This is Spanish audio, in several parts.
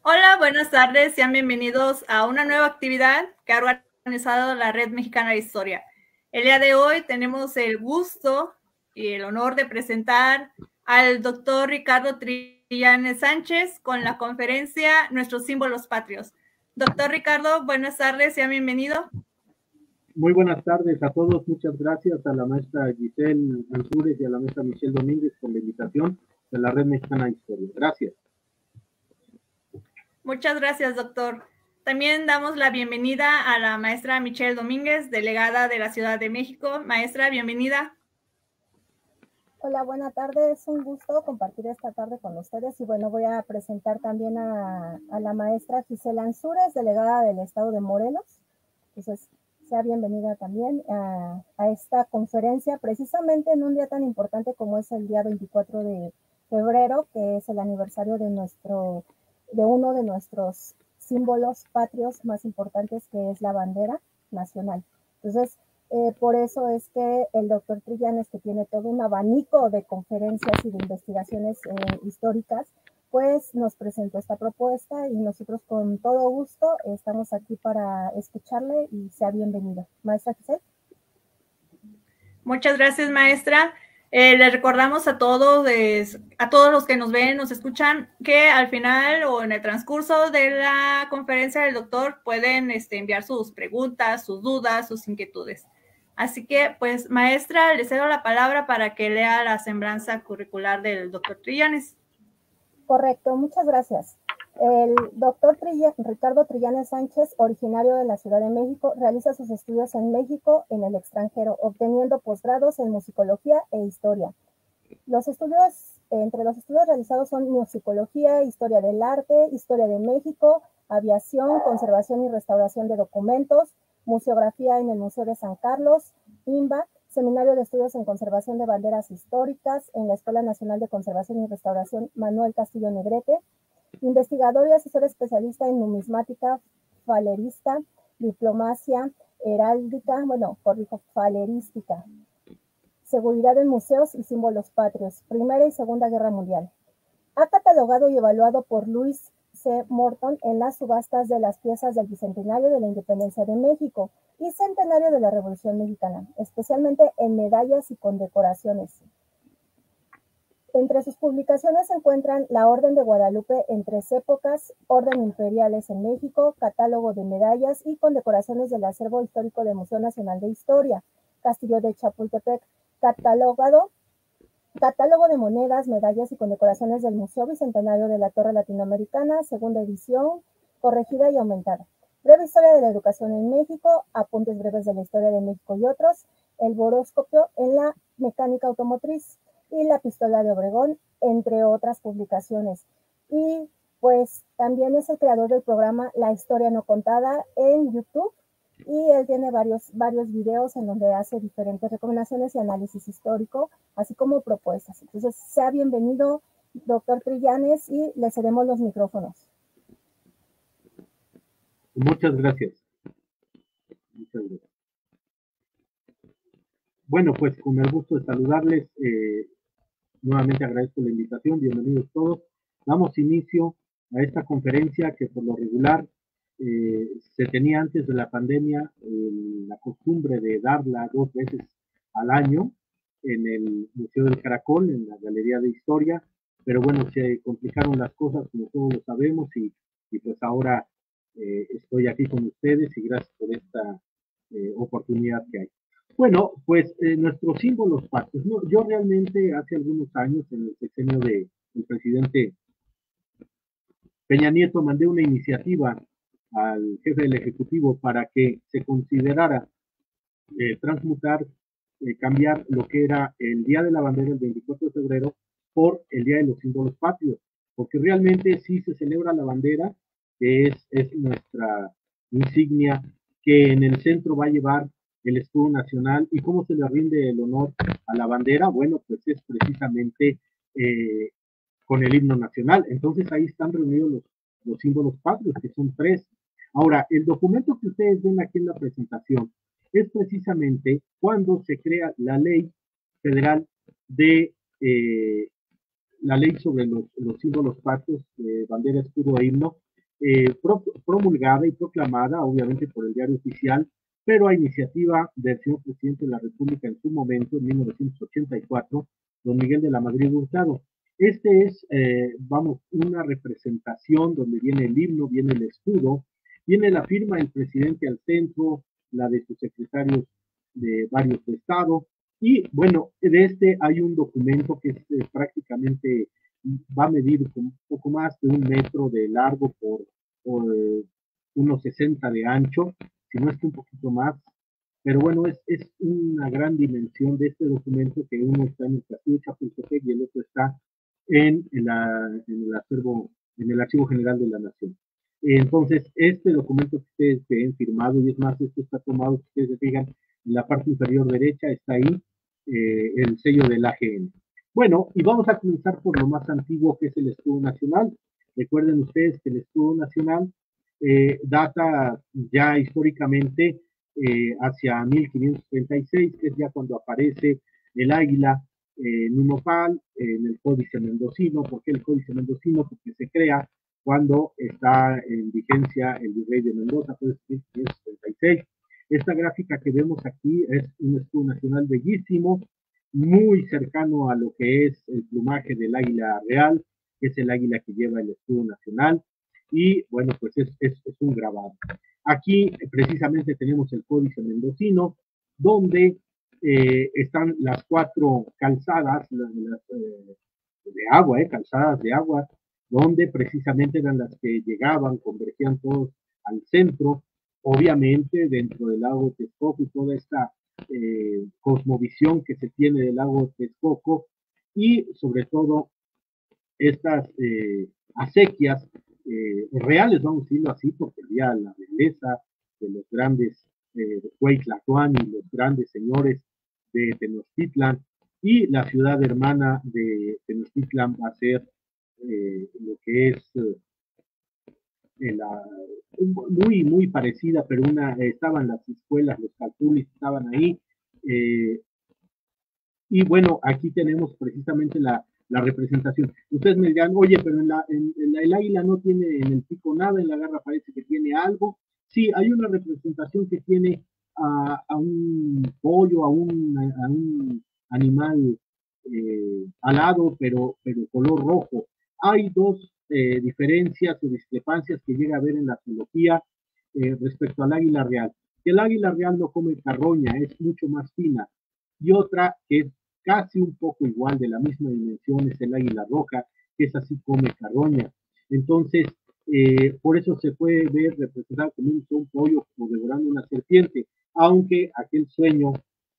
Hola, buenas tardes, sean bienvenidos a una nueva actividad que ha organizado la Red Mexicana de Historia. El día de hoy tenemos el gusto y el honor de presentar al doctor Ricardo Trillanes Sánchez con la conferencia Nuestros símbolos patrios. Doctor Ricardo, buenas tardes, sean bienvenido. Muy buenas tardes a todos, muchas gracias a la maestra Giselle Ansúrez y a la maestra Michelle Domínguez por la invitación de la Red Mexicana de Historia. Gracias. Muchas gracias, doctor. También damos la bienvenida a la maestra Michelle Domínguez, delegada de la Ciudad de México. Maestra, bienvenida. Hola, buenas tardes. Es un gusto compartir esta tarde con ustedes. Y bueno, voy a presentar también a la maestra Gisela Ansúrez, delegada del estado de Morelos. Entonces, sea bienvenida también a esta conferencia, precisamente en un día tan importante como es el día 24 de febrero, que es el aniversario de uno de nuestros símbolos patrios más importantes, que es la bandera nacional. Entonces, por eso es que el doctor Trillanes, que tiene todo un abanico de conferencias y de investigaciones históricas, pues nos presentó esta propuesta y nosotros con todo gusto estamos aquí para escucharle y sea bienvenido. Maestra Giselle. Muchas gracias, maestra. Les recordamos a todos los que nos ven, nos escuchan, que al final o en el transcurso de la conferencia del doctor pueden enviar sus preguntas, sus dudas, sus inquietudes. Así que, pues, maestra, le cedo la palabra para que lea la semblanza curricular del doctor Trillanes. Correcto, muchas gracias. El doctor Ricardo Trillanes Sánchez, originario de la Ciudad de México, realiza sus estudios en México, en el extranjero, obteniendo posgrados en musicología e historia. Entre los estudios realizados son musicología, historia del arte, historia de México, aviación, conservación y restauración de documentos, museografía en el Museo de San Carlos, INBA, Seminario de Estudios en Conservación de Banderas Históricas en la Escuela Nacional de Conservación y Restauración Manuel Castillo Negrete, investigador y asesor especialista en numismática, falerista, diplomacia, heráldica, falerística, seguridad en museos y símbolos patrios, Primera y Segunda Guerra Mundial. Ha catalogado y evaluado por Luis C. Morton en las subastas de las piezas del Bicentenario de la Independencia de México y Centenario de la Revolución Mexicana, especialmente en medallas y condecoraciones. Entre sus publicaciones se encuentran La Orden de Guadalupe en 3 épocas, Orden Imperiales en México, Catálogo de medallas y condecoraciones del acervo histórico del Museo Nacional de Historia, Castillo de Chapultepec, Catálogo de monedas, medallas y condecoraciones del Museo Bicentenario de la Torre Latinoamericana, segunda edición, corregida y aumentada. Breve historia de la educación en México, apuntes breves de la historia de México y otros, el boróscopo en la mecánica automotriz y la pistola de Obregón, entre otras publicaciones. Y pues también es el creador del programa La Historia No Contada en YouTube, y él tiene varios videos en donde hace diferentes recomendaciones y análisis histórico, así como propuestas. Entonces, sea bienvenido, doctor Trillanes, y le cedemos los micrófonos. Muchas gracias. Muchas gracias. Bueno, pues con el gusto de saludarles, nuevamente agradezco la invitación, bienvenidos todos. Damos inicio a esta conferencia que por lo regular se tenía antes de la pandemia la costumbre de darla 2 veces al año en el Museo del Caracol, en la Galería de Historia, pero bueno, se complicaron las cosas como todos lo sabemos y pues ahora estoy aquí con ustedes y gracias por esta oportunidad que hay. Bueno, pues nuestros símbolos patrios, ¿no? Yo realmente hace algunos años, en el sexenio del presidente Peña Nieto, mandé una iniciativa al jefe del Ejecutivo para que se considerara transmutar, cambiar lo que era el Día de la Bandera, el 24 de febrero, por el Día de los Símbolos Patrios, porque realmente sí se celebra la bandera, que es nuestra insignia, que en el centro va a llevar el escudo nacional. ¿Y cómo se le rinde el honor a la bandera? Bueno, pues es precisamente con el himno nacional. Entonces ahí están reunidos los símbolos patrios, que son 3. Ahora, el documento que ustedes ven aquí en la presentación es precisamente cuando se crea la ley federal de la ley sobre los símbolos patrios, bandera, escudo e himno, promulgada y proclamada, obviamente, por el Diario Oficial, pero a iniciativa del señor presidente de la República en su momento, en 1984, don Miguel de la Madrid Hurtado. Este es, vamos, una representación donde viene el himno, viene el escudo, viene la firma del presidente al centro, la de sus secretarios de varios de Estado, y bueno, de este hay un documento que es prácticamente, va a medir un poco más de 1 metro de largo por unos 60 de ancho, si no es que un poquito más, pero bueno, es una gran dimensión de este documento, que uno está en el Castillo de Chapultepec y el otro está en el Archivo General de la Nación. Entonces, este documento que ustedes ven firmado, y es más, esto está tomado, si ustedes se fijan, en la parte inferior derecha está ahí el sello del AGN. Bueno, y vamos a comenzar por lo más antiguo, que es el escudo nacional. Recuerden ustedes que el escudo nacional data ya históricamente hacia 1536, que es ya cuando aparece el águila en un nopal, en el Códice Mendocino. ¿Por qué el Códice Mendocino? Porque se crea cuando está en vigencia el virrey de Mendoza, pues 1536. Esta gráfica que vemos aquí es un escudo nacional bellísimo, muy cercano a lo que es el plumaje del águila real, que es el águila que lleva el escudo nacional, y bueno, pues es un grabado. Aquí precisamente tenemos el Códice Mendocino, donde están las 4 calzadas de agua, calzadas de agua, donde precisamente eran las que llegaban, convergían todos al centro, obviamente dentro del lago de Texcoco y toda esta cosmovisión que se tiene del lago de Texcoco, y sobre todo estas acequias reales, vamos a decirlo así, porque había la belleza de los grandes Hueytlacuán y los grandes señores de Tenochtitlan, y la ciudad hermana de Tenochtitlan va a ser lo que es muy parecida, pero estaban las escuelas, los calculis estaban ahí, y bueno, aquí tenemos precisamente la representación. Ustedes me dirán, oye, pero el águila no tiene en el pico nada, en la garra parece que tiene algo. Sí, hay una representación que tiene a un pollo, a un animal alado, pero color rojo. Hay 2 diferencias o discrepancias que llega a haber en la zoología respecto al águila real. El águila real no come carroña, es mucho más fina. Y otra que es casi un poco igual, de la misma dimensión, es el águila roja, que es así, come carroña. Entonces, por eso se puede ver representado como un pollo o devorando una serpiente, aunque aquel sueño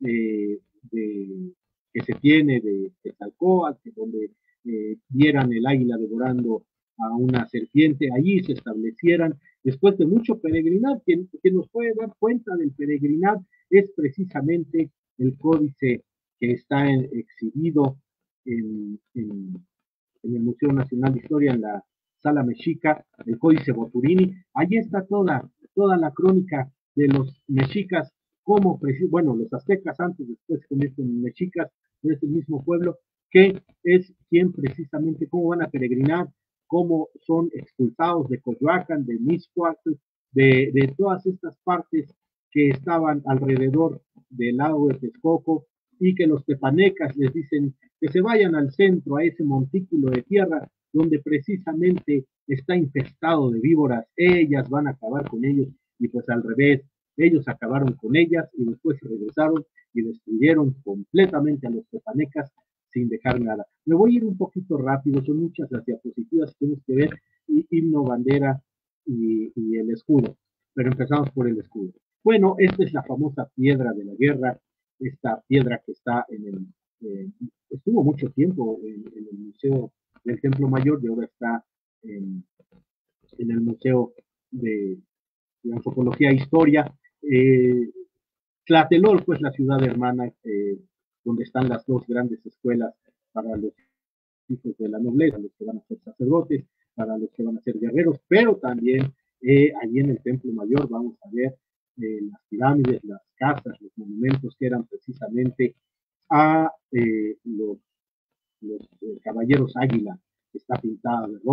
que se tiene de Quetzalcóatl, donde vieran el águila devorando a una serpiente, allí se establecieran, después de mucho peregrinar. Quien nos puede dar cuenta del peregrinar es precisamente el códice que está exhibido en el Museo Nacional de Historia, en la Sala Mexica, el Códice Boturini. Allí está toda la crónica de los mexicas, como, bueno, los aztecas antes, después se convierten en mexicas, de ese mismo pueblo, que es quien precisamente, cómo van a peregrinar, cómo son expulsados de Coyoacán, de Mixcoatl, de todas estas partes que estaban alrededor del lago de Texcoco, y que los tepanecas les dicen que se vayan al centro, a ese montículo de tierra, donde precisamente está infestado de víboras. Ellas van a acabar con ellos, y pues al revés, ellos acabaron con ellas y después se regresaron y destruyeron completamente a los tepanecas sin dejar nada. Me voy a ir un poquito rápido, son muchas las diapositivas que tenemos que ver, himno, bandera y el escudo, pero empezamos por el escudo. Bueno, esta es la famosa piedra de la guerra, esta piedra que está estuvo mucho tiempo en el Museo del Templo Mayor, y ahora está en el Museo de Antropología e Historia. Tlatelolco, pues la ciudad hermana, donde están las 2 grandes escuelas para los hijos de la nobleza, los que van a ser sacerdotes, para los que van a ser guerreros, pero también allí en el Templo Mayor vamos a ver las pirámides, las casas, los monumentos que eran precisamente a los caballeros águila, que está pintada de rojo.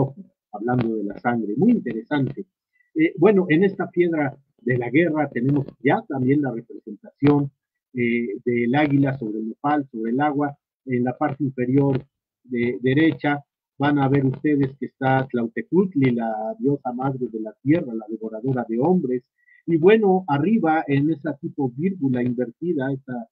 hablando de la sangre. Muy interesante. Bueno, en esta piedra de la guerra tenemos ya también la representación del águila sobre el nopal, sobre el agua. En la parte inferior derecha van a ver ustedes que está Tlautecutli, la diosa madre de la tierra, la devoradora de hombres. Y bueno, arriba en esa tipo vírgula invertida, esta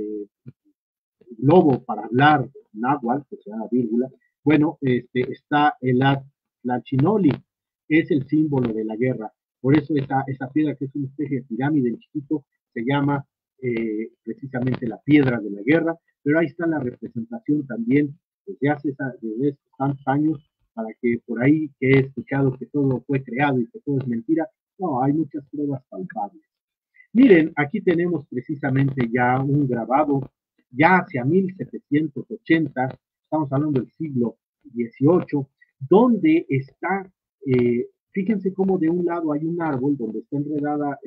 globo para hablar náhuatl, que se llama vírgula, bueno, está el Tlachinoli, es el símbolo de la guerra. Por eso esa piedra, que es una especie de pirámide en chiquito, se llama precisamente la piedra de la guerra, pero ahí está la representación también desde hace tantos años, para que por ahí que he escuchado que todo fue creado y que todo es mentira, no, hay muchas pruebas palpables. Miren, aquí tenemos precisamente ya un grabado, ya hacia 1780, estamos hablando del siglo XVIII, donde está, fíjense cómo de un lado hay un árbol donde está enredada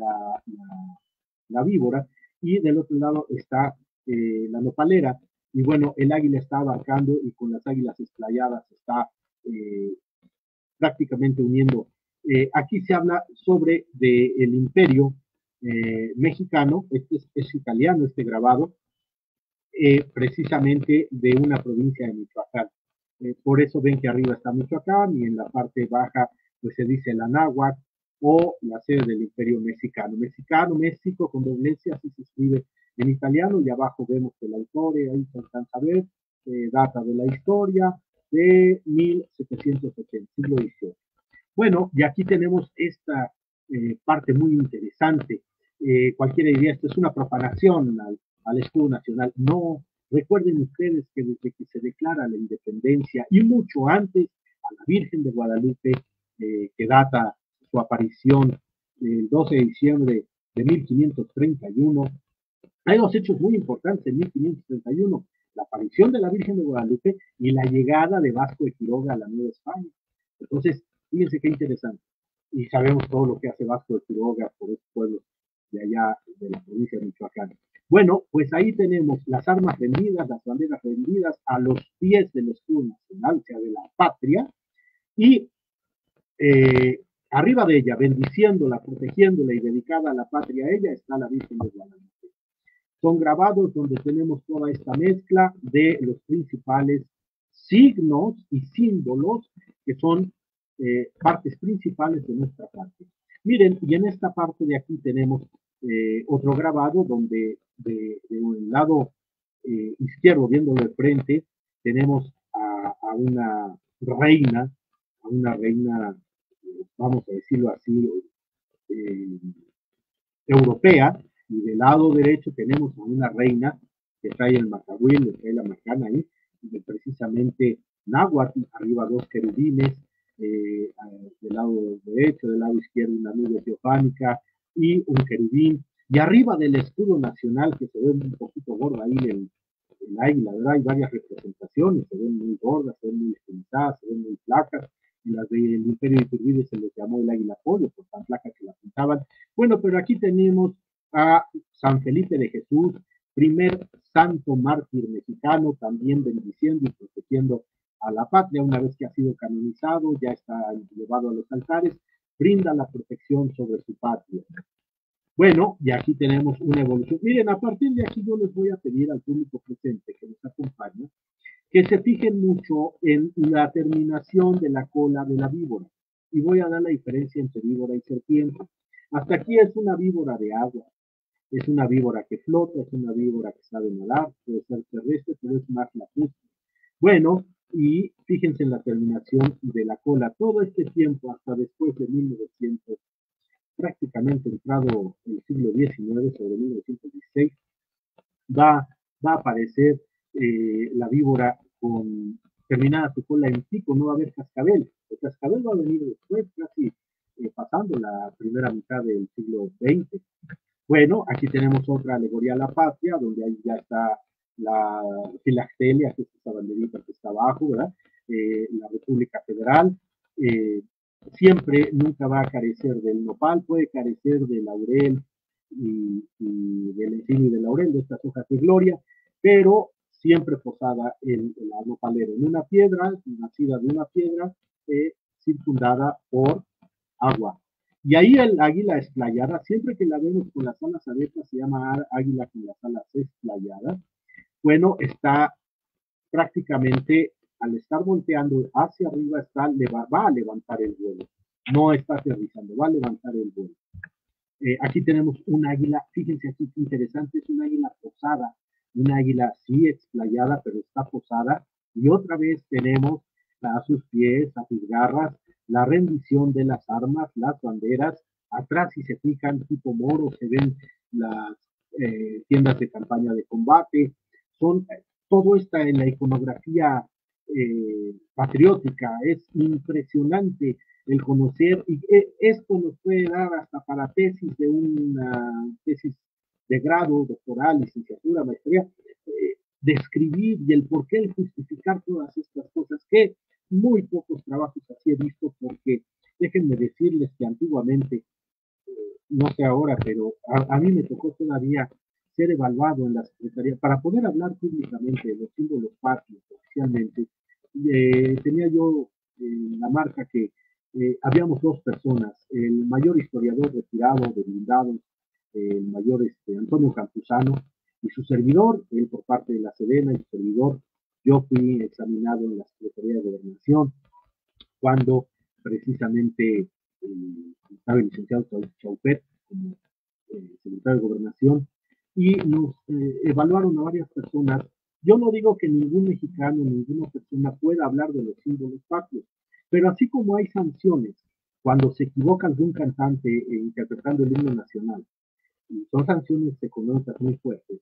la víbora, y del otro lado está la nopalera, y bueno, el águila está abarcando y con las águilas esplayadas está prácticamente uniendo. Aquí se habla sobre el imperio mexicano, es italiano este grabado, precisamente de una provincia de Michoacán. Por eso ven que arriba está Michoacán y en la parte baja pues se dice la náhuatl o la sede del imperio mexicano. México con doble S, así se escribe en italiano, y abajo vemos que el autor, ahí se alcanza a ver, data de la historia de 1780, siglo XVIII. Bueno, y aquí tenemos esta parte muy interesante. Cualquiera diría, esto es una profanación al escudo nacional. No, recuerden ustedes que desde que se declara la independencia y mucho antes, a la Virgen de Guadalupe, que data su aparición el 12 de diciembre de 1531, hay dos hechos muy importantes en 1531, la aparición de la Virgen de Guadalupe y la llegada de Vasco de Quiroga a la Nueva España. Entonces, fíjense qué interesante. Y sabemos todo lo que hace Vasco de Quiroga por esos pueblos de allá, de la provincia de Michoacán. Bueno, pues ahí tenemos las armas rendidas, las banderas rendidas a los pies del escudo nacional, o sea, de la patria, y arriba de ella, bendiciéndola, protegiéndola y dedicada a la patria a ella, está la Virgen de Guadalupe. Son grabados donde tenemos toda esta mezcla de los principales signos y símbolos que son partes principales de nuestra patria. Miren, y en esta parte de aquí tenemos otro grabado donde de un lado izquierdo, viéndolo de frente, tenemos a una reina, vamos a decirlo así, europea, y del lado derecho tenemos a una reina que trae el macahuil, que trae la macana ahí, y precisamente náhuatl, arriba dos querubines, del lado derecho, del lado izquierdo una nube teofánica y un querubín, y arriba del escudo nacional, que se ve un poquito gorda ahí el águila, ¿verdad? Hay varias representaciones, se ven muy gordas, se ven muy estilizadas, se ven muy flacas, y las del imperio de Iturbide se les llamó el águila pollo, por tan flacas que la pintaban. Bueno, pero aquí tenemos a San Felipe de Jesús, primer santo mártir mexicano, también bendiciendo y protegiendo a la patria. Una vez que ha sido canonizado, ya está llevado a los altares, brinda la protección sobre su patria. Bueno, y aquí tenemos una evolución. Miren, a partir de aquí yo les voy a pedir al público presente que nos acompaña que se fijen mucho en la terminación de la cola de la víbora. Y voy a dar la diferencia entre víbora y serpiente. Hasta aquí es una víbora de agua. Es una víbora que flota, es una víbora que sabe nadar, puede ser terrestre, pero es más lacustre. Bueno, y fíjense en la terminación de la cola. Todo este tiempo, hasta después de 1900, prácticamente entrado el siglo XIX, sobre 1916, va a aparecer la víbora con terminada su cola en pico, no va a haber cascabel. El cascabel va a venir después, casi pasando la primera mitad del siglo XX. Bueno, aquí tenemos otra alegoría a la patria, donde ahí ya está la filactelia, que es esta banderita que está abajo, ¿verdad? La República Federal. Siempre, nunca va a carecer del nopal, puede carecer del laurel y del encino y del laurel, de estas hojas de gloria, pero siempre posada en la nopalera, en una piedra, nacida de una piedra, circundada por agua. Y ahí el águila esplayada, siempre que la vemos con las alas abiertas, se llama águila con las alas esplayadas. Bueno, está prácticamente, al estar volteando hacia arriba, va a levantar el vuelo. No está aterrizando, va a levantar el vuelo. Aquí tenemos un águila, fíjense aquí qué interesante, es un águila posada, un águila sí explayada, pero está posada. Y otra vez tenemos a sus pies, a sus garras, la rendición de las armas, las banderas. Atrás, si se fijan, tipo moro, se ven las tiendas de campaña de combate. Todo está en la iconografía patriótica. Es impresionante el conocer, y esto nos puede dar hasta para tesis de una tesis de grado, doctoral, licenciatura, maestría, describir y el por qué, el justificar todas estas cosas, que muy pocos trabajos así he visto, porque déjenme decirles que antiguamente, no sé ahora, pero a mí me tocó todavía ser evaluado en la Secretaría para poder hablar públicamente de los símbolos patrios oficialmente. Tenía yo la marca que habíamos dos personas, el mayor historiador retirado de blindados, el mayor Antonio Campuzano, y su servidor, él por parte de la Sedena, y su servidor, yo fui examinado en la Secretaría de Gobernación, cuando precisamente estaba el licenciado Chaupet como secretario de Gobernación, y nos evaluaron a varias personas. Yo no digo que ningún mexicano, ninguna persona pueda hablar de los símbolos patrios, pero así como hay sanciones cuando se equivoca algún cantante interpretando el himno nacional, y son sanciones económicas muy fuertes,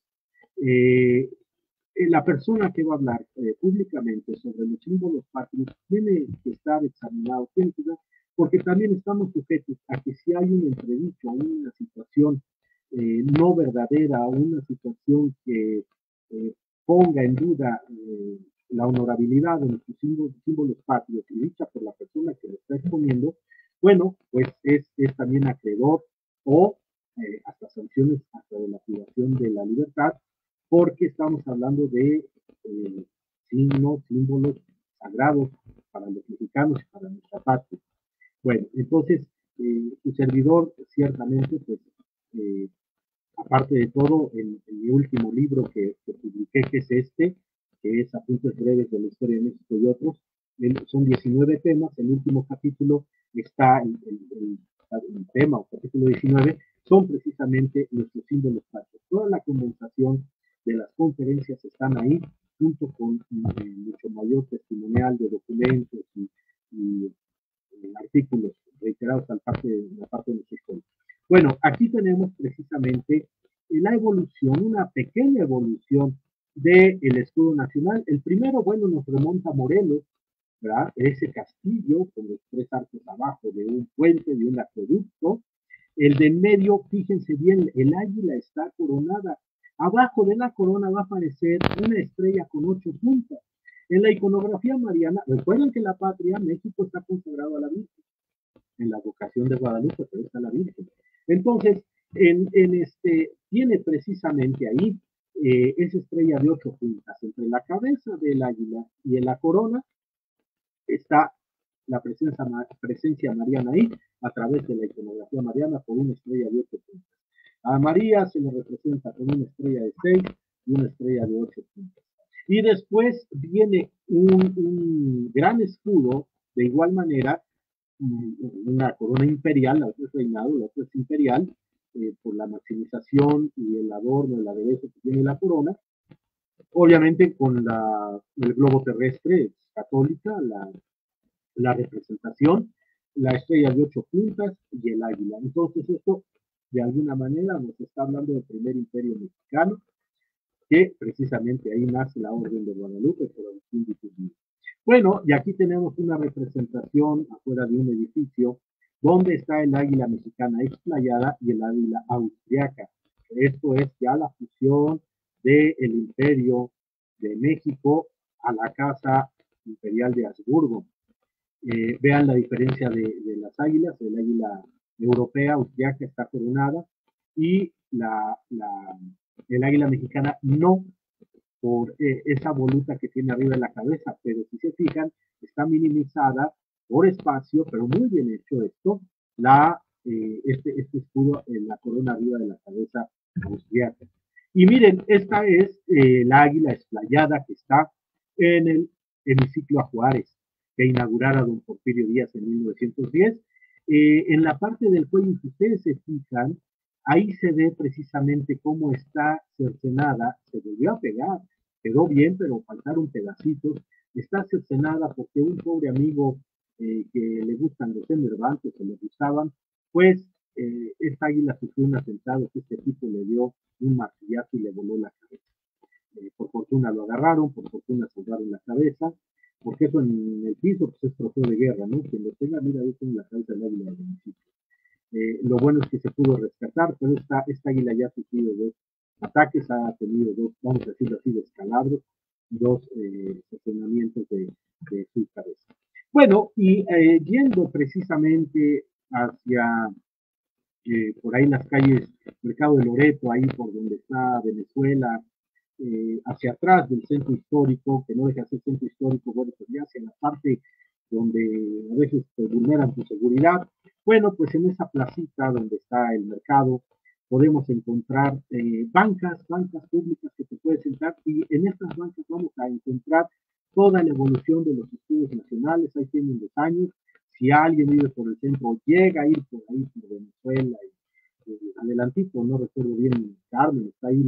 la persona que va a hablar públicamente sobre los símbolos patrios tiene que estar examinado, porque también estamos sujetos a que si hay un entredicho, una situación no verdadera, una situación que ponga en duda la honorabilidad de nuestros símbolos patrios y dicha por la persona que lo está exponiendo, bueno, pues es también acreedor o hasta sanciones hasta de la privación de la libertad, porque estamos hablando de signos, símbolos sagrados para los mexicanos y para nuestra patria. Bueno, entonces, su servidor ciertamente, pues, aparte de todo, en mi último libro que publiqué, que es este, que es Apuntes Breves de la Historia de México y otros, son 19 temas. El último capítulo está, el tema o capítulo 19, son precisamente nuestros símbolos patrios. Toda la condensación de las conferencias están ahí, junto con mucho mayor testimonial de documentos y artículos reiterados al la parte de nuestra historia. Bueno, aquí tenemos precisamente la evolución, una pequeña evolución del escudo nacional. El primero, bueno, nos remonta a Morelos, ¿verdad? Ese castillo con los tres arcos abajo de un puente, de un acueducto. El de en medio, fíjense bien, el águila está coronada. Abajo de la corona va a aparecer una estrella con 8 puntas. En la iconografía mariana, recuerden que la patria, México, está consagrado a la Virgen. En la vocación de Guadalupe, pero está la Virgen. Entonces, tiene precisamente ahí esa estrella de 8 puntas. Entre la cabeza del águila y en la corona está la presencia mariana ahí, a través de la iconografía mariana, por una estrella de 8 puntas. A María se le representa con una estrella de 6 y una estrella de 8 puntas. Y después viene un gran escudo, de igual manera, una corona imperial, la otra es reinado, la otra es imperial, por la maximización y el adorno, el aderezo que tiene la corona. Obviamente con el globo terrestre católica, la representación, la estrella de 8 puntas y el águila. Entonces esto, de alguna manera, nos está hablando del primer imperio mexicano, que precisamente ahí nace la Orden de Guadalupe por Agustín de Iturbide. Bueno, y aquí tenemos una representación afuera de un edificio donde está el águila mexicana explayada y el águila austriaca. Esto es ya la fusión del imperio de México a la casa imperial de Habsburgo. Vean la diferencia de las águilas. El águila europea, austriaca, está coronada, y el águila mexicana no, por esa voluta que tiene arriba de la cabeza, pero si se fijan, está minimizada por espacio, pero muy bien hecho esto, este escudo en la corona arriba de la cabeza austriaca. Y miren, esta es la águila esplayada que está en el hemiciclo a Juárez, que inaugurara don Porfirio Díaz en 1910. En la parte del cuello, si ustedes se fijan, ahí se ve precisamente cómo está cercenada, se volvió a pegar, quedó bien, pero faltaron pedacitos, está cercenada porque un pobre amigo que le gustan los enervantes, que le gustaban, pues esta águila sufrió un atentado que este tipo le dio un martillazo y le voló la cabeza. Por fortuna lo agarraron, por fortuna salvaron la cabeza, porque eso en el piso pues es trofeo de guerra, ¿no? Quien lo tenga, mira, ahí tengo la cabeza del águila del municipio. Lo bueno es que se pudo rescatar, pero esta águila ya ha sufrido dos ataques, ha tenido dos, vamos a decirlo así, descalabros, dos cercenamientos de su cabeza. Bueno, y yendo precisamente hacia por ahí las calles Mercado de Loreto, ahí por donde está Venezuela, hacia atrás del centro histórico, que no deja de ser centro histórico, bueno, pues ya hacia la parte donde a veces te vulneran tu seguridad. Bueno, pues en esa placita donde está el mercado podemos encontrar bancas públicas que te puedes sentar, y en estas bancas vamos a encontrar toda la evolución de los estudios nacionales. Ahí tienen los años. Si alguien vive por el centro, llega a ir por ahí, por Venezuela, adelantito, no recuerdo bien, Carmen, está ahí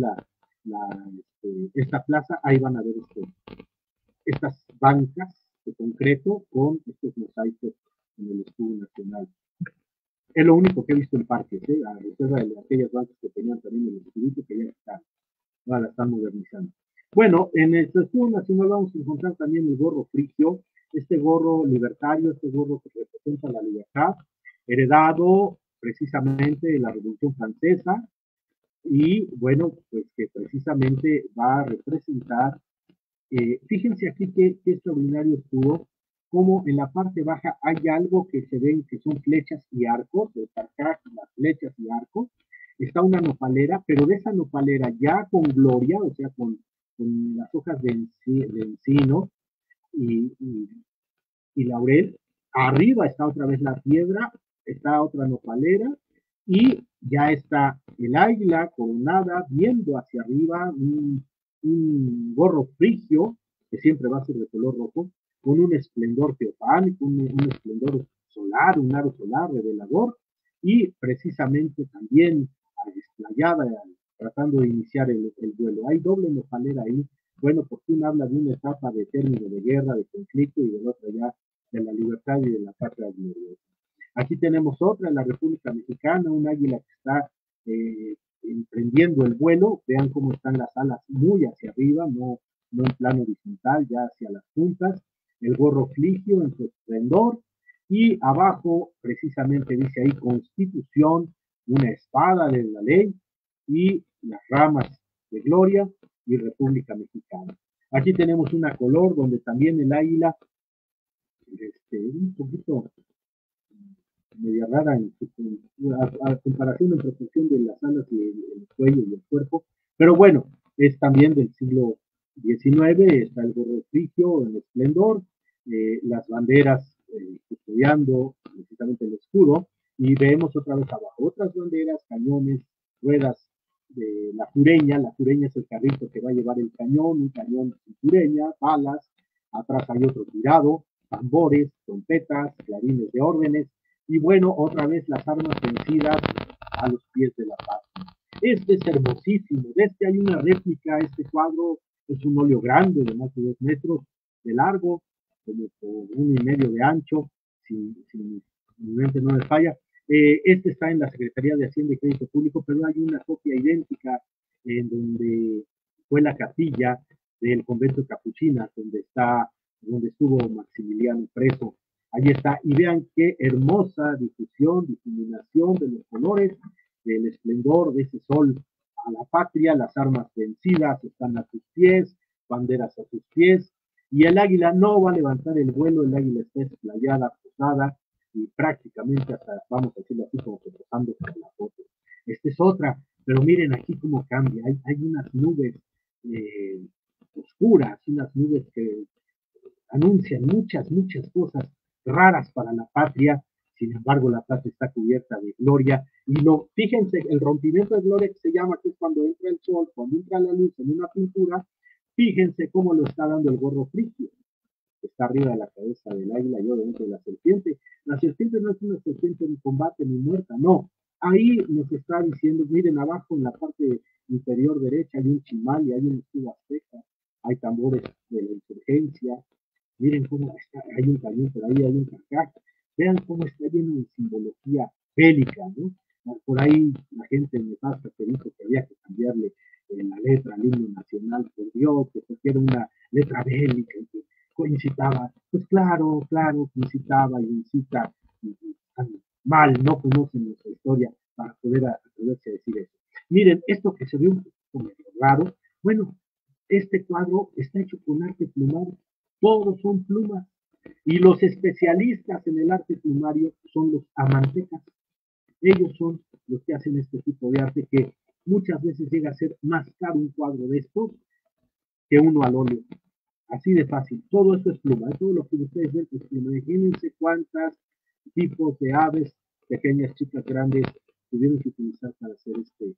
esta plaza, ahí van a ver estas bancas de concreto con estos mosaicos en el escudo nacional. Es lo único que he visto en parques, a reserva de aquellas bancas que tenían también en el escudito, que ya están, ahora la están modernizando. Bueno, en el escudo nacional vamos a encontrar también el gorro frigio, este gorro libertario, este gorro que representa la libertad, heredado precisamente de la Revolución Francesa, y bueno, pues que precisamente va a representar, fíjense aquí qué extraordinario escudo, como en la parte baja hay algo que se ven que son flechas y arcos, de Carcaj, las flechas y arcos, está una nopalera, pero de esa nopalera ya con gloria, o sea, con las hojas de encino y laurel, arriba está otra vez la piedra, está otra nopalera, y ya está el águila coronada viendo hacia arriba, un gorro frigio, que siempre va a ser de color rojo, con un esplendor teofánico, un esplendor solar, un aro solar revelador, y precisamente también desplayada, tratando de iniciar el vuelo. Hay doble nopalera ahí. Bueno, porque uno habla de una etapa de término de guerra, de conflicto, y del otro ya de la libertad y de la patria gloriosa. Aquí tenemos otra, en la República Mexicana, un águila que está emprendiendo el vuelo. Vean cómo están las alas muy hacia arriba, no en plano horizontal, ya hacia las puntas. El gorro frigio en su esplendor, y abajo precisamente dice ahí Constitución, una espada de la ley, y las ramas de gloria y República Mexicana. Aquí tenemos una color donde también el águila, un poquito media rara a comparación en proporción de las alas y el cuello y el cuerpo, pero bueno, es también del siglo XIX. Está el gorro frigio en esplendor, las banderas custodiando precisamente el escudo, y vemos otra vez abajo otras banderas, cañones, ruedas de la Jureña. La Jureña es el carrito que va a llevar el cañón, un cañón sin Jureña, balas, atrás hay otro tirado, tambores, trompetas, clarines de órdenes, y bueno, otra vez las armas vencidas a los pies de la paz. Este es hermosísimo. De este hay una réplica. Este cuadro es un óleo grande de más de 2 metros de largo, como por 1,5 de ancho, si mi mente no me falla. Este está en la Secretaría de Hacienda y Crédito Público, pero hay una copia idéntica en donde fue la capilla del convento de Capuchinas, donde estuvo Maximiliano preso. Ahí está, y vean qué hermosa difusión, difuminación de los colores, del esplendor de ese sol a la patria. Las armas vencidas están a sus pies, banderas a sus pies, y el águila no va a levantar el vuelo. El águila está desplayada, posada, y prácticamente hasta, vamos a decirlo así, como que posando para la foto. Esta es otra, pero miren aquí cómo cambia. Hay unas nubes oscuras, unas nubes que anuncian muchas cosas. raras para la patria. Sin embargo, la patria está cubierta de gloria. Y fíjense, el rompimiento de gloria que se llama, que es cuando entra el sol, cuando entra la luz en una pintura, fíjense cómo lo está dando el gorro frigio. Está arriba de la cabeza del águila y obviamente de la serpiente. La serpiente no es una serpiente en combate ni muerta, no. Ahí nos está diciendo, miren abajo en la parte inferior derecha hay un chimal y hay un escudo azteca, hay tambores de la insurgencia, miren cómo está, hay un cañón, pero ahí hay un carcaj. Vean cómo está lleno de simbología bélica, ¿no? Por ahí la gente me pasa que dijo que había que cambiarle la letra al himno nacional, por Dios, que pusiera una letra bélica, que incitaba, pues claro, incitaba y incita, mal, no conocen nuestra historia para poder atreverse a decir eso. Miren, esto que se ve un poco medio raro, bueno, este cuadro está hecho con arte plumario, todos son plumas, y los especialistas en el arte plumario son los amantecas. Ellos son los que hacen este tipo de arte que muchas veces llega a ser más caro un cuadro de estos que uno al óleo. Así de fácil. Todo esto es pluma. Todo lo que ustedes ven es pluma. Imagínense cuántos tipos de aves, pequeñas, chicas, grandes, tuvieron que utilizar para hacer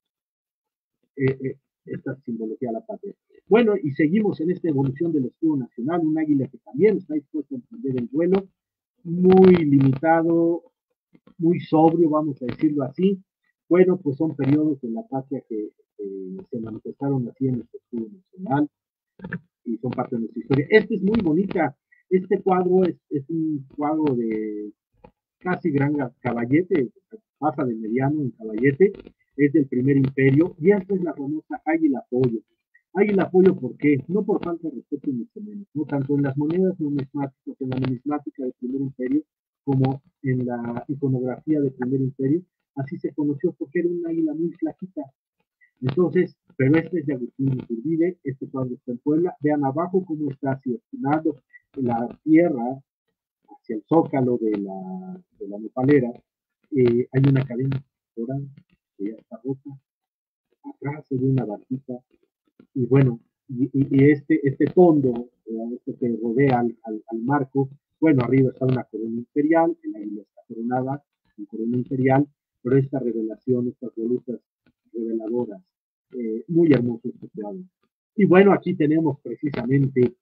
esta simbología a la patria. Bueno, y seguimos en esta evolución del escudo nacional, un águila que también está dispuesto a emprender el vuelo, muy limitado, muy sobrio, vamos a decirlo así. Bueno, pues son periodos de la patria que se manifestaron así en nuestro escudo nacional y son parte de nuestra historia. Esta es muy bonita. Este cuadro es un cuadro de casi gran caballete, pasa de mediano en caballete, es del Primer Imperio, y esta es la famosa Águila Pollo. Águila Pollo, ¿por qué? No por falta de respeto ni mucho menos, no tanto en las monedas numismáticas, en la numismática del Primer Imperio, como en la iconografía del Primer Imperio, así se conoció porque era una águila muy flaquita. Entonces, pero este es de Agustín Iturbide, este cuadro está en Puebla. Vean abajo cómo está así oscilando la tierra hacia el zócalo de la nopalera. Hay una cadena dorada que ya está rota. Atrás se ve una barquita. Y bueno, y este fondo, este que rodea al marco, bueno, arriba está una corona imperial, en la isla está coronada en corona imperial, pero esta revelación, estas volutas reveladoras, muy hermoso este cuadro. Y bueno, aquí tenemos precisamente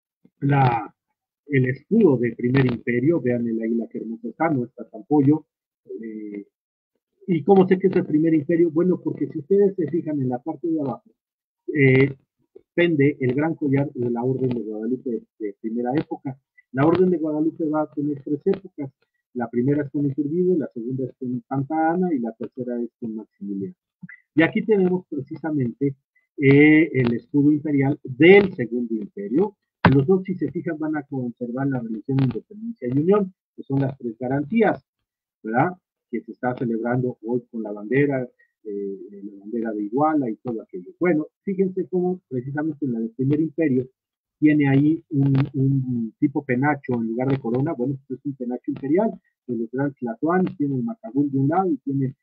el escudo del Primer Imperio, vean el águila que hermoso está, no está tan pollo. ¿Y cómo sé que es el Primer Imperio? Bueno, porque si ustedes se fijan en la parte de abajo, pende el gran collar de la Orden de Guadalupe de primera época. La Orden de Guadalupe va a tener 3 épocas. La primera es con Iturbide, la segunda es con Santa Ana y la tercera es con Maximiliano. Y aquí tenemos precisamente el escudo imperial del Segundo Imperio. Los dos, si se fijan, van a conservar la religión, independencia y unión, que son las 3 garantías, ¿verdad? Que se está celebrando hoy con la bandera de Iguala y todo aquello. Bueno, fíjense cómo precisamente en la del Primer Imperio tiene ahí un tipo penacho en lugar de corona. Bueno, esto es un penacho imperial, el gran Tlatoani tiene el macabul de un lado y tiene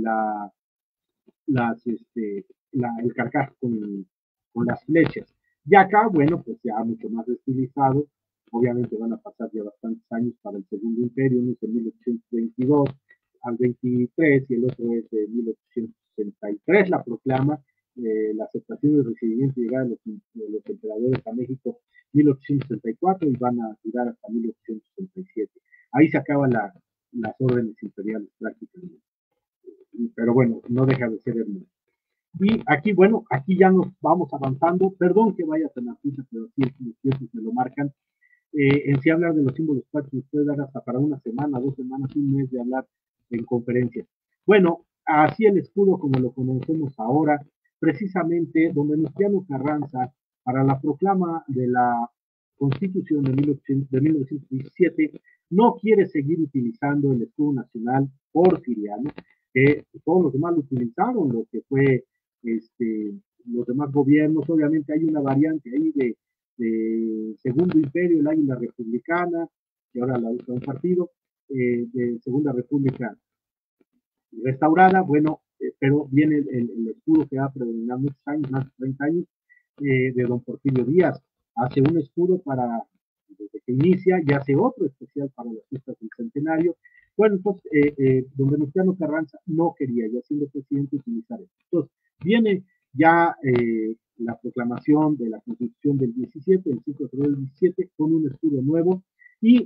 el carcaj con las flechas. Y acá, bueno, pues ya mucho más estilizado. Obviamente van a pasar ya bastantes años para el Segundo Imperio, uno es de 1822 al 23 y el otro es de 1863, la proclama la aceptación del recibimiento y llegada de los emperadores a México 1864 y van a durar hasta 1867. Ahí se acaban las órdenes imperiales prácticamente. Pero bueno, no deja de ser hermoso. Y aquí, bueno, aquí ya nos vamos avanzando. Perdón que vaya tan ajusta, pero sí, los tiempos me lo marcan. En sí hablar de los símbolos patrios puede dar hasta para una semana, 2 semanas, un mes de hablar en conferencias. Bueno, así el escudo como lo conocemos ahora, precisamente don Venustiano Carranza, para la proclama de la Constitución de 1917, no quiere seguir utilizando el escudo nacional porfiriano, que todos los demás lo utilizaron, lo que fue los demás gobiernos. Obviamente hay una variante ahí de Segundo Imperio, el águila republicana, que ahora la usa un partido, de Segunda República restaurada, bueno, pero viene el escudo que ha predominado muchos años, más de 30 años, de don Porfirio Díaz. Hace un escudo para, desde que inicia y hace otro especial para las fiestas del centenario. Bueno, entonces, don Venustiano Carranza no quería, ya siendo presidente, utilizar esto. Entonces, viene ya la proclamación de la Constitución del 17, el 5 de febrero del 17, con un escudo nuevo, y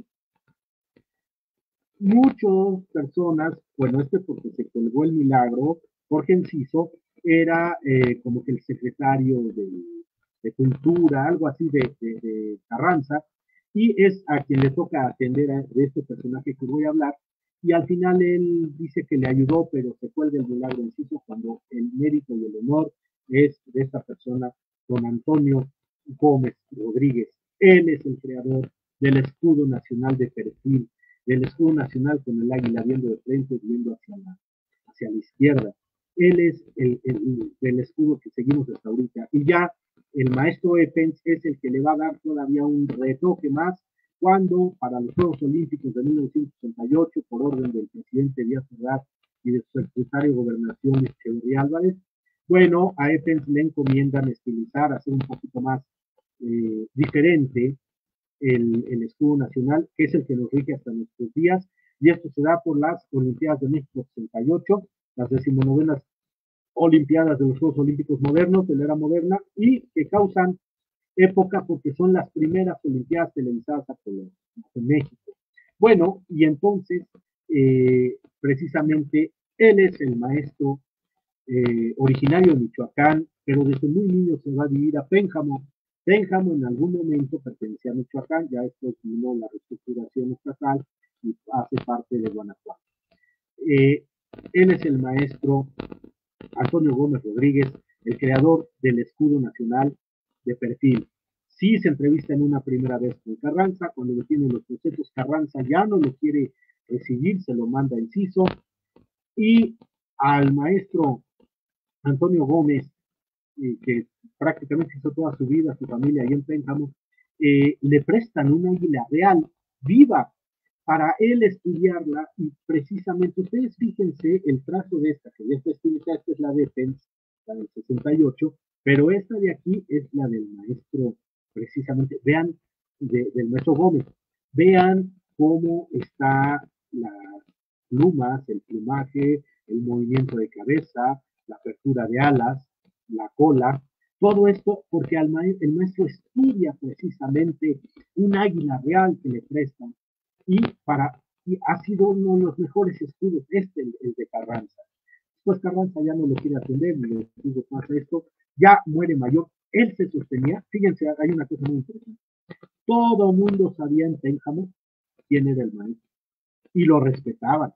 muchas personas, bueno, porque se colgó el milagro, Jorge Enciso era como que el secretario de Cultura, algo así de Carranza, y es a quien le toca atender de este personaje que voy a hablar, y al final él dice que le ayudó, pero se cuelga el milagro Enciso cuando el mérito y el honor es de esta persona, don Antonio Gómez Rodríguez. Él es el creador del escudo nacional de perfil, del escudo nacional con el águila viendo de frente, viendo hacia la izquierda. Él es el escudo que seguimos hasta ahorita. Y ya el maestro Epens es el que le va a dar todavía un retoque más cuando, para los Juegos Olímpicos de 1968, por orden del presidente Díaz Ordaz y de su secretario de Gobernación, Echeverría Álvarez, bueno, a Epens le encomiendan estilizar, hacer un poquito más diferente el escudo nacional, que es el que nos rige hasta nuestros días, y esto se da por las Olimpiadas de México 68, las 19ª Olimpiadas de los Juegos Olímpicos modernos, de la era moderna, y que causan época porque son las primeras Olimpiadas televisadas en México. Bueno, y entonces, precisamente, él es el maestro originario de Michoacán, pero desde muy niño se va a vivir a Pénjamo. Pénjamo en algún momento pertenecía a Michoacán, ya después vino la reestructuración estatal y hace parte de Guanajuato. Él es el maestro Antonio Gómez Rodríguez, el creador del escudo nacional de perfil. Sí se entrevista en una primera vez con Carranza, cuando le tienen los procesos, Carranza ya no lo quiere recibir, se lo manda Enciso, y al maestro Antonio Gómez, que prácticamente hizo toda su vida, su familia ahí en Pénjamo, le prestan una águila real, viva, para él estudiarla, y precisamente, ustedes fíjense el trazo de esta, que ya está estilizada, esta es la de Pence, la del 68, pero esta de aquí es la del maestro, precisamente, vean, del maestro Gómez, vean cómo está las plumas, el plumaje, el movimiento de cabeza, la apertura de alas, la cola, todo esto porque el maestro estudia precisamente un águila real que le prestan, y ha sido uno de los mejores estudios, el de Carranza. Después Carranza ya no lo quiere atender, ni le digo pasa esto, ya muere mayor, él se sostenía, fíjense, hay una cosa muy interesante, todo el mundo sabía en Pénjamo quién era el maestro, y lo respetaban.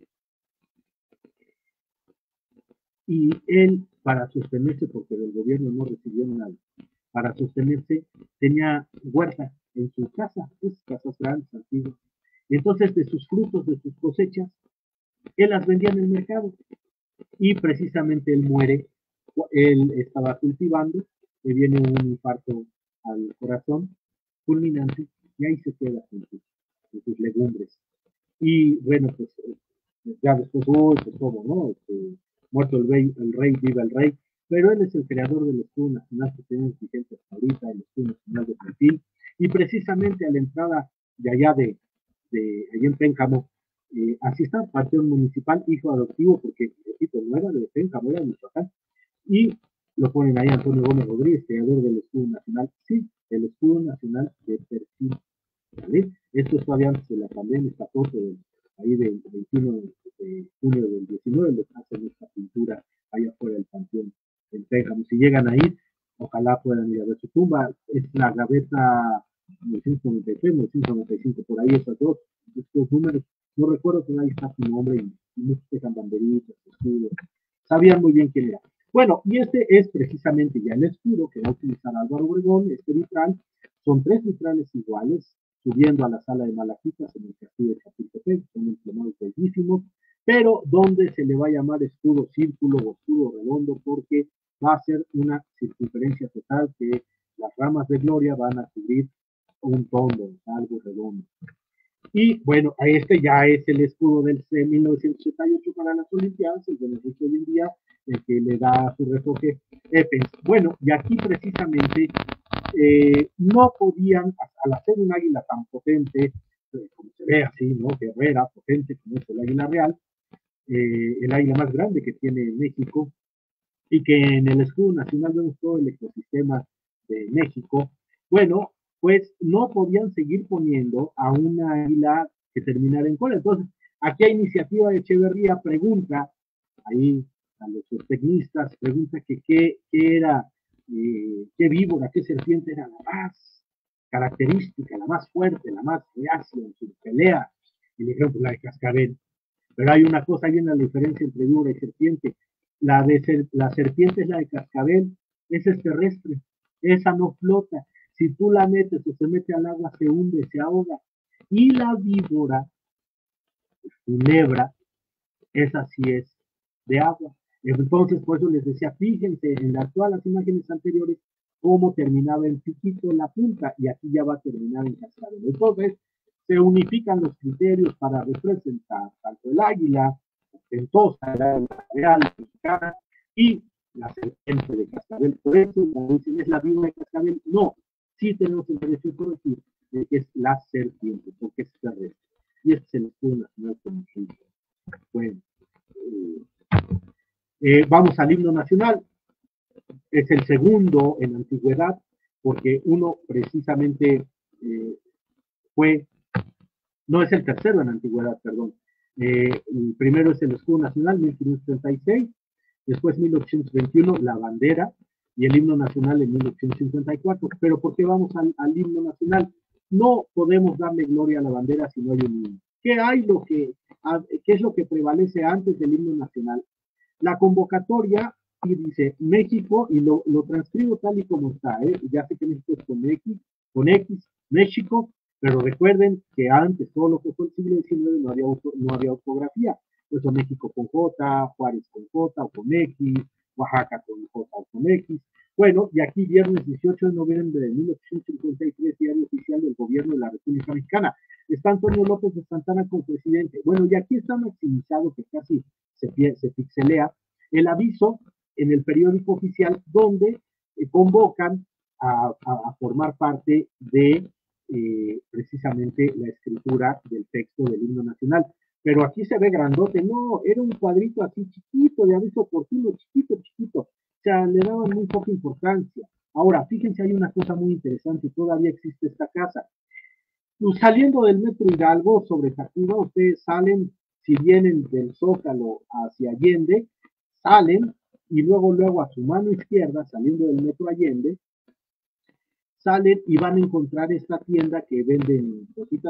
Y él, para sostenerse, porque del gobierno no recibió nada, para sostenerse tenía huerta en su casa, casas grandes, antiguas. Entonces, de sus frutos, de sus cosechas, él las vendía en el mercado. Y precisamente él muere, él estaba cultivando, le viene un infarto al corazón fulminante, y ahí se queda con sus legumbres. Y bueno, pues ya después, pues todo, ¿no? Muerto el rey, viva el rey, pero él es el creador del escudo nacional que tenemos vigente hasta ahorita, el escudo nacional de perfil, y precisamente a la entrada de allá allá en Pénjamo, así está, panteón municipal, hijo adoptivo, porque repito, no era de Pénjamo, era de Michoacán, y lo ponen ahí Antonio Gómez Rodríguez, creador del escudo nacional, sí, el escudo nacional de perfil, ¿vale? Esto es todavía antes de la pandemia, esta foto ahí del 21 de junio del 19, les hacen esta pintura allá afuera del panteón en Pénjamo. Si llegan a ir, ojalá puedan ir a ver su tumba, es la gaveta 1993, 1995, por ahí estos números, no recuerdo, pero ahí está su nombre, y muchos dejan banderitas, escudos, sabían muy bien quién era. Bueno, y este es precisamente ya el escudo que va a utilizar Álvaro Obregón, este vitral, son 3 vitrales iguales, subiendo a la sala de Malaquitas en el castillo de Chapultepec, son empleados bellísimos, pero donde se le va a llamar escudo círculo o escudo redondo, porque va a ser una circunferencia total que las ramas de gloria van a cubrir un tondo, algo redondo. Y bueno, este ya es el escudo del 1978 para las Olimpiadas, el de hoy en día, el que le da su refoque Epens. Bueno, y aquí precisamente no podían, al hacer un águila tan potente, como se ve así, ¿no? Guerrera, potente, como es el águila real, el águila más grande que tiene México, y que en el escudo nacional vemos todo el ecosistema de México, bueno, pues no podían seguir poniendo a una águila que terminara en cola. Entonces, aquí a iniciativa de Echeverría pregunta, ahí a los tecnistas, pregunta que qué era, qué víbora, qué serpiente era la más característica, la más fuerte, la más reacia en su pelea, y le dijeron, pues la de cascabel. Pero hay una cosa, hay una diferencia entre víbora y serpiente. La serpiente es la de cascabel, esa es terrestre, esa no flota. Si tú la metes o se mete al agua, se hunde, se ahoga. Y la víbora, culebra, esa sí es de agua. Entonces, por eso les decía, fíjense en todas las imágenes anteriores cómo terminaba en piquito en la punta, y aquí ya va a terminar en cascabel. Entonces, se unifican los criterios para representar tanto el águila ostentosa, el águila real mexicana, y la serpiente de cascabel. Por eso, cuando dicen es la víbora de cascabel, no, sí tenemos el derecho de corregir de que es la serpiente, porque es terrestre. Y este es el escudo nacional conocido. Bueno, vamos al himno nacional. Es el segundo en antigüedad, porque uno precisamente no es el tercero en antigüedad, perdón. El primero es el escudo nacional, 1536, después 1821, la bandera, y el himno nacional en 1854. Pero ¿por qué vamos al himno nacional? No podemos darle gloria a la bandera si no hay un himno. ¿Qué es lo que prevalece antes del himno nacional? La convocatoria, y dice México, y lo transcribo tal y como está, ya sé que México es con X, México, pero recuerden que antes, todo lo que fue el siglo XIX, no había ortografía. Por eso México con J, Juárez con J o con X, Oaxaca con J o con X. Bueno, y aquí viernes 18 de noviembre de 1853, diario oficial del gobierno de la República Mexicana. Está Antonio López de Santana como presidente. Bueno, y aquí está maximizado, que casi se pixelea, el aviso en el periódico oficial donde convocan a formar parte de precisamente la escritura del texto del himno nacional. Pero aquí se ve grandote, no, era un cuadrito así chiquito, de aviso oportuno, chiquito. O sea, le daban muy poca importancia. Ahora, fíjense, hay una cosa muy interesante, todavía existe esta casa. Saliendo del Metro Hidalgo sobre Tacuba, ustedes salen, si vienen del Zócalo hacia Allende, salen y luego a su mano izquierda, saliendo del Metro Allende, salen y van a encontrar esta tienda que venden cositas,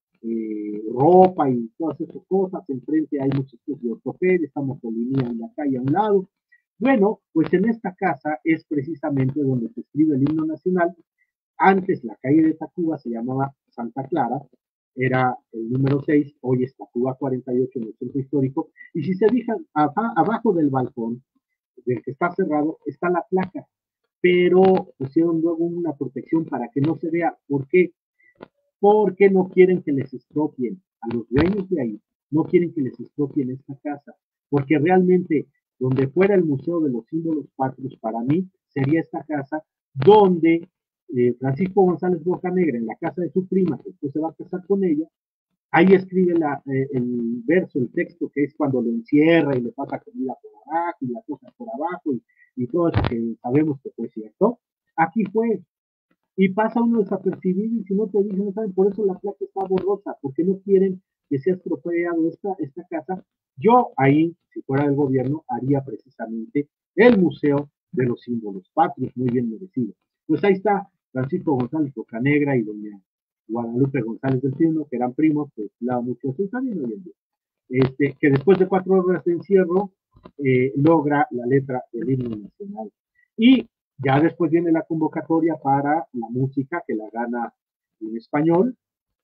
ropa y todas esas cosas. Enfrente hay muchos de ortopedia, estamos con línea en la calle a un lado. Bueno, pues en esta casa es precisamente donde se escribe el himno nacional. Antes la calle de Tacuba se llamaba Santa Clara, era el número 6, hoy es Tacuba 48 en el centro histórico, y si se fijan, abajo del balcón, del que está cerrado, está la placa, pero pusieron luego una protección para que no se vea. ¿Por qué? Porque no quieren que les estropien a los dueños de ahí, no quieren que les estropien esta casa, porque realmente donde fuera el Museo de los Símbolos Patrios, para mí sería esta casa donde Francisco González Bocanegra, en la casa de su prima, que después se va a casar con ella, ahí escribe el verso, el texto, que es cuando lo encierra y le pasa comida por abajo y la cosa por abajo y todo eso que sabemos que fue cierto. Aquí fue, y pasa uno desapercibido, y si no te dicen, no saben, por eso la placa está borrosa, porque no quieren que sea estropeado esta casa. Yo ahí, si fuera del gobierno, haría precisamente el Museo de los Símbolos Patrios, muy bien merecido. Pues ahí está Francisco González Bocanegra y doña Guadalupe González del Pino, que eran primos, que estudiaba mucho eso, y también hoy en día. Que después de 4 horas de encierro, logra la letra del himno nacional. Y ya después viene la convocatoria para la música, que la gana en español.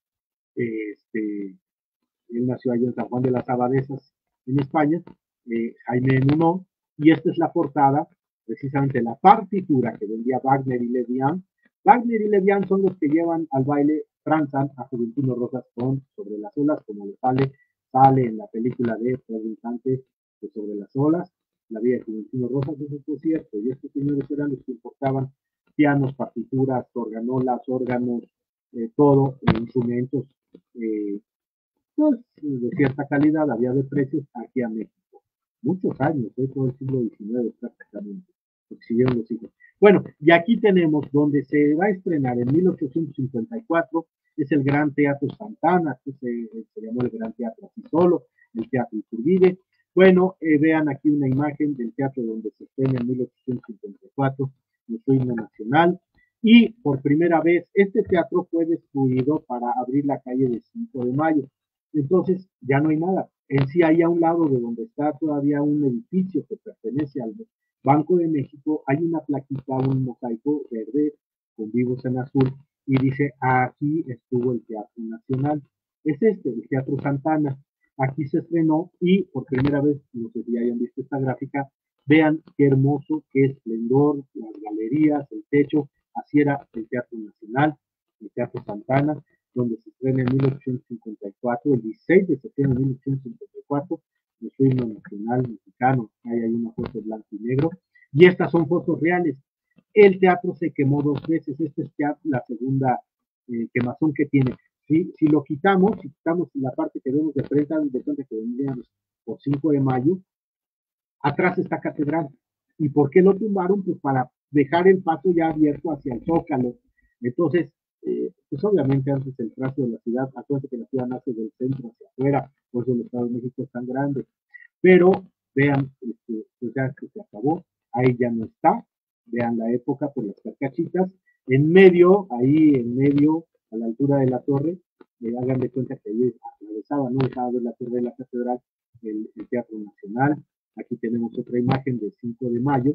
Él nació allí en San Juan de las Abadesas, en España, Jaime Nuno, y esta es la portada, precisamente la partitura que vendía Wagner y Levian. Wagner y Levian son los que llevan al baile Transan a Juventino Rosas con Sobre las Olas, como le sale en la película de Pedro Infante, de Sobre las Olas, la vida de Juventino Rosas. Eso es cierto, y estos señores eran los que importaban pianos, partituras, organolas, órganos, todo, instrumentos, pues, de cierta calidad, había de precios aquí a México. Muchos años, todo el siglo XIX prácticamente, porque siguieron los siglos. Bueno, y aquí tenemos donde se va a estrenar en 1854, es el Gran Teatro Santana, que se llamó el Gran Teatro así solo, el Teatro Iturbide. Bueno, vean aquí una imagen del teatro donde se estrena en 1854, nuestro himno nacional, y por primera vez este teatro fue destruido para abrir la calle de 5 de Mayo. Entonces ya no hay nada. En sí, ahí a un lado de donde está todavía un edificio que pertenece al Banco de México, hay una plaquita, un mosaico verde con vivos en azul, y dice, aquí estuvo el Teatro Nacional. Es el Teatro Santana. Aquí se estrenó y por primera vez, no sé si hayan visto esta gráfica, vean qué hermoso, qué esplendor, las galerías, el techo, así era el Teatro Nacional, el Teatro Santana, donde se estrena en 1854, el 16 de septiembre de 1854, nuestro himno nacional mexicano. Ahí hay una foto blanco y negro, y estas son fotos reales. El teatro se quemó 2 veces, esta es ya la segunda quemazón que tiene. Si lo quitamos, si quitamos la parte que vemos de frente, de cuenta que veníamos por 5 de mayo, atrás está Catedral. ¿Y por qué lo tumbaron? Pues para dejar el paso ya abierto hacia el Zócalo. Entonces, pues obviamente antes el trazo de la ciudad, acuérdense que la ciudad nace del centro hacia afuera, por eso el Estado de México es tan grande. Pero vean, pues ya que se acabó, ahí ya no está. Vean la época por las carcachitas. En medio, ahí en medio, a la altura de la torre, hagan de cuenta que ahí atravesaba, no dejaba ver la torre de la catedral, el Teatro Nacional. Aquí tenemos otra imagen del 5 de mayo.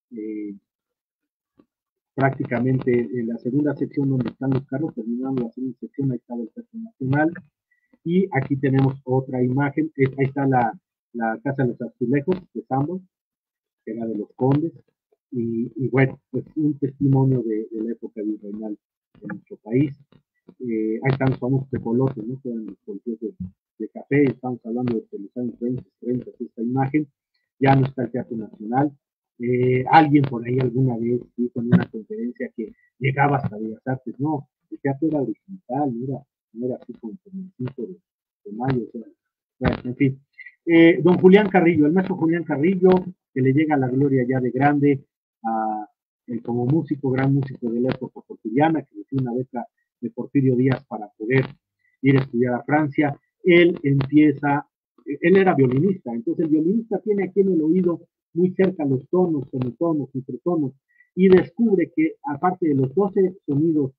Prácticamente en la segunda sección donde están los carros, terminando la segunda sección, ahí está el Teatro Nacional. Y aquí tenemos otra imagen, ahí está la Casa de los Azulejos de Sambos, que era de los condes, y bueno, pues un testimonio de la época virreinal de nuestro país. Ahí están los famosos tecolotes, ¿no? Que eran los policías de café, estamos hablando de los años 20, 30, esta imagen. Ya no está el Teatro Nacional. Alguien por ahí alguna vez dijo en una conferencia que llegaba hasta Bellas Artes. No, el teatro era horizontal, no era así como el 5 de mayo. O sea, bueno, en fin. Don Julián Carrillo, el maestro Julián Carrillo, que le llega la gloria ya de grande, como músico, gran músico de la época porfiriana, que recibió una beca de Porfirio Díaz para poder ir a estudiar a Francia. Él era violinista, entonces el violinista tiene aquí en el oído muy cerca los tonos, semitonos, microtonos, y descubre que aparte de los 12 sonidos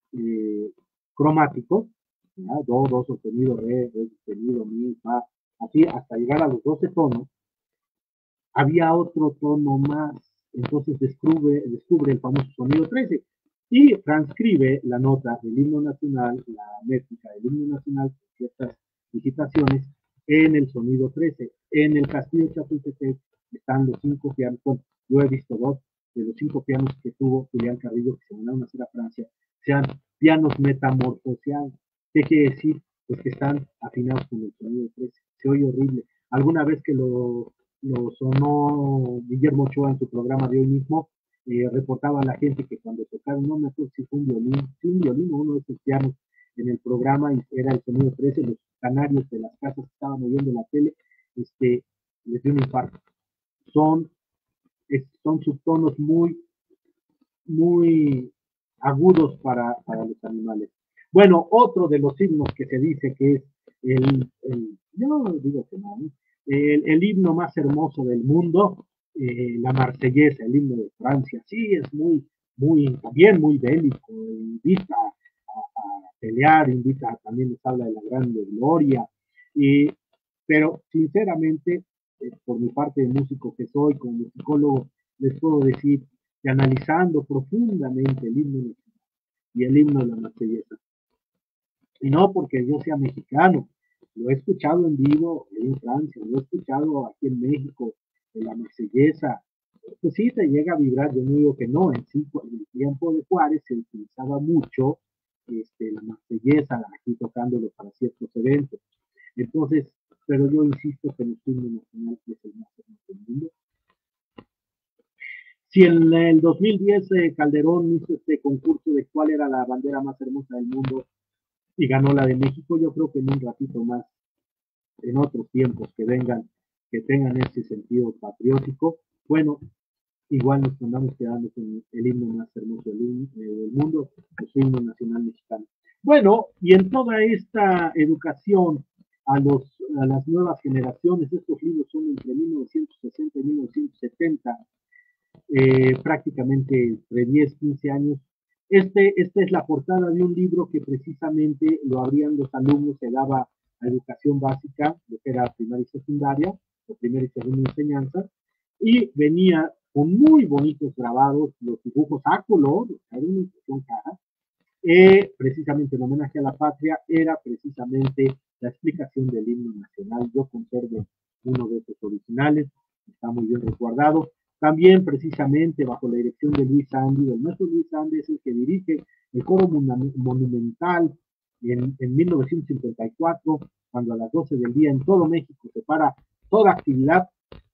cromáticos, do sostenido, re sostenido, mi, fa, así hasta llegar a los 12 tonos, había otro tono más. Entonces descubre el famoso sonido 13 y transcribe la nota del himno nacional, la métrica del himno nacional, con ciertas digitaciones, en el sonido 13. En el Castillo de Chapultepec están los 5 pianos. Bueno, yo he visto 2 de los 5 pianos que tuvo Julián Carrillo, que se mandaron a hacer a Francia, sean pianos metamorfoseados. ¿Qué quiere decir? Pues que están afinados con el sonido 13. Se oye horrible. Alguna vez que lo sonó Guillermo Ochoa en su programa de hoy mismo, reportaba a la gente que cuando tocaron, no me acuerdo si fue un violín o uno de esos pianos en el programa, y era el sonido 13, los canarios de las casas que estaban oyendo la tele, les dio un infarto. Son subtonos muy, muy agudos para los animales. Bueno, otro de los himnos que se dice que es yo digo que no, el himno más hermoso del mundo, la Marsellesa, el himno de Francia. Sí, es también muy bélico, invita a pelear, también nos habla de la grande gloria, pero sinceramente, por mi parte de músico que soy, como musicólogo, les puedo decir que analizando profundamente el himno y el himno de la Marsellesa, y no porque yo sea mexicano, lo he escuchado en vivo en Francia, lo he escuchado aquí en México, en la Marsellesa, pues sí te llega a vibrar. Yo no digo que no, en el tiempo de Juárez se utilizaba mucho la Marsellesa, aquí tocándolo para ciertos eventos. Entonces, pero yo insisto que el himno nacional es el más hermoso del mundo. Si en el 2010 Calderón hizo este concurso de cuál era la bandera más hermosa del mundo y ganó la de México, yo creo que en un ratito más, en otros tiempos que vengan, que tengan ese sentido patriótico, bueno, igual nos andamos quedando con el himno más hermoso del mundo, el himno nacional mexicano. Bueno, y en toda esta educación a las nuevas generaciones, estos libros son entre 1960 y 1970, prácticamente entre 10, 15 años. Esta es la portada de un libro que precisamente lo abrían los alumnos, se daba a educación básica, lo que era primaria y secundaria, o primera y segunda enseñanza, y venía con muy bonitos grabados, los dibujos a color, era una impresión caja, precisamente en homenaje a la patria, era precisamente la explicación del himno nacional. Yo conservo uno de esos originales, está muy bien resguardado. También precisamente bajo la dirección de Luis Andy, el maestro Luis Andy es el que dirige el coro monumental en 1954, cuando a las 12 del día en todo México se para toda actividad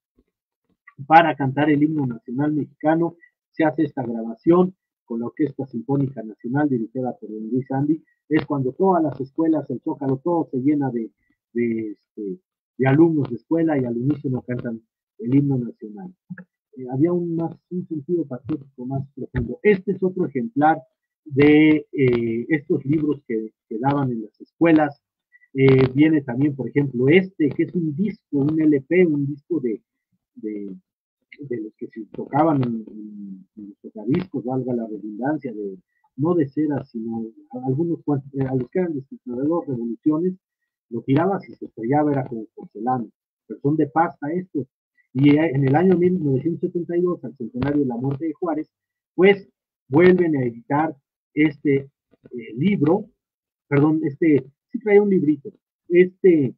para cantar el himno nacional mexicano. Se hace esta grabación con la Orquesta Sinfónica Nacional dirigida por Luis Andy. Es cuando todas las escuelas, el Zócalo, todo se llena de alumnos de escuela y al unísono cantan el himno nacional. Había un sentido patriótico más profundo. Este es otro ejemplar de estos libros que daban en las escuelas. Viene también, por ejemplo, este, que es un disco, un LP, un disco de los que se tocaban en los tocadiscos, valga la redundancia, no de cera, sino algunos, a los que eran de 2 revoluciones, lo tirabas y se estrellaba, era como porcelana, pero son de pasta estos. Y en el año 1972, al centenario de la muerte de Juárez, pues vuelven a editar este libro, perdón, sí traía un librito, este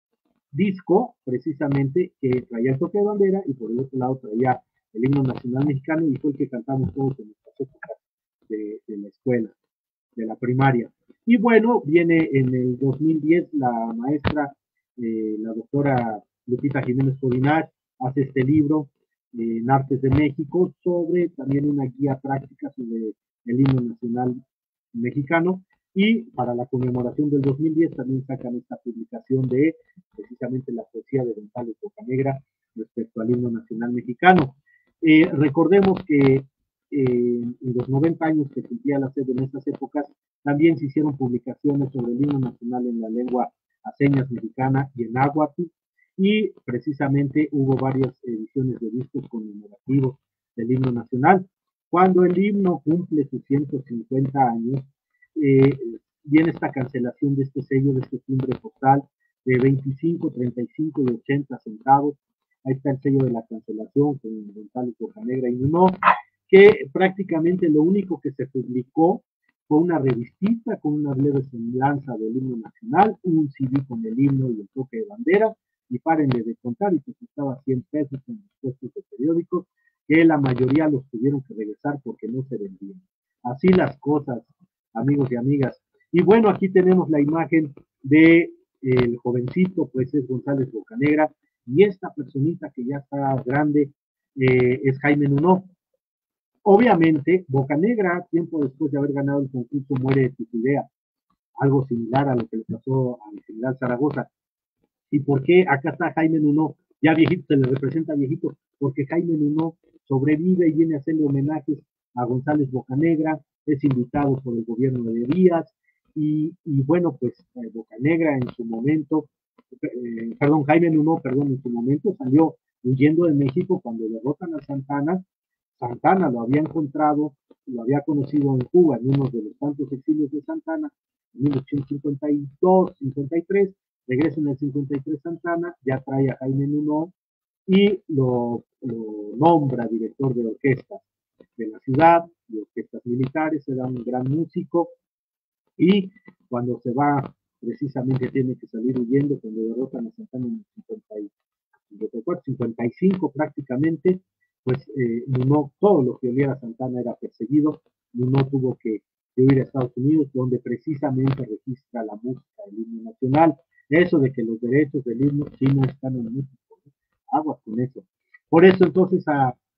disco, precisamente, que traía el toque de bandera y por el otro lado traía el himno nacional mexicano y fue el que cantamos todos en nuestras épocas de la escuela, de la primaria. Y bueno, viene en el 2010 la maestra, la doctora Lupita Jiménez Codinach, hace este libro en Artes de México sobre también una guía práctica sobre el himno nacional mexicano. Y para la conmemoración del 2010 también sacan esta publicación de precisamente la poesía de González Bocanegra respecto al himno nacional mexicano. Recordemos que en los 90 años que cumplía la SED en estas épocas, también se hicieron publicaciones sobre el himno nacional en la lengua a señas mexicana y en náhuatl, y precisamente hubo varias ediciones de discos conmemorativos del himno nacional. Cuando el himno cumple sus 150 años, viene esta cancelación de este sello, de este timbre postal de 25, 35 y 80 centavos. Ahí está el sello de la cancelación con González Bocanegra y Nuno, que prácticamente lo único que se publicó fue una revistita con una breve semblanza del himno nacional, un CD con el himno y el toque de bandera, y párenle de contar, y que costaba 100 pesos en los puestos de periódicos, que la mayoría los tuvieron que regresar porque no se vendían. Así las cosas, amigos y amigas. Y bueno, aquí tenemos la imagen de el jovencito, pues es González Bocanegra, y esta personita que ya está grande es Jaime Nuno. Obviamente, Bocanegra, tiempo después de haber ganado el concurso, muere de tifoidea, algo similar a lo que le pasó al general Zaragoza. ¿Y por qué acá está Jaime Nuno? Ya viejito, se le representa viejito, porque Jaime Nuno sobrevive y viene a hacerle homenajes a González Bocanegra, es invitado por el gobierno de Díaz, y bueno, pues Bocanegra en su momento, Jaime Nuno, en su momento salió huyendo de México cuando derrotan a Santana. Santana lo había encontrado, lo había conocido en Cuba, en uno de los tantos exilios de Santana, en 1852, 53, regresa en el 53 Santana, ya trae a Jaime Nuno y lo nombra director de orquesta de la ciudad, de orquestas militares, era un gran músico, y cuando se va, precisamente tiene que salir huyendo, cuando derrotan a Santana en el 54, 55 prácticamente, pues Nuno, todo lo que oliera a Santana era perseguido. Nuno tuvo que huir a Estados Unidos, donde precisamente registra la música del himno nacional. Eso de que los derechos del himno sí no están en México, ¿no? Aguas con eso. Por eso entonces a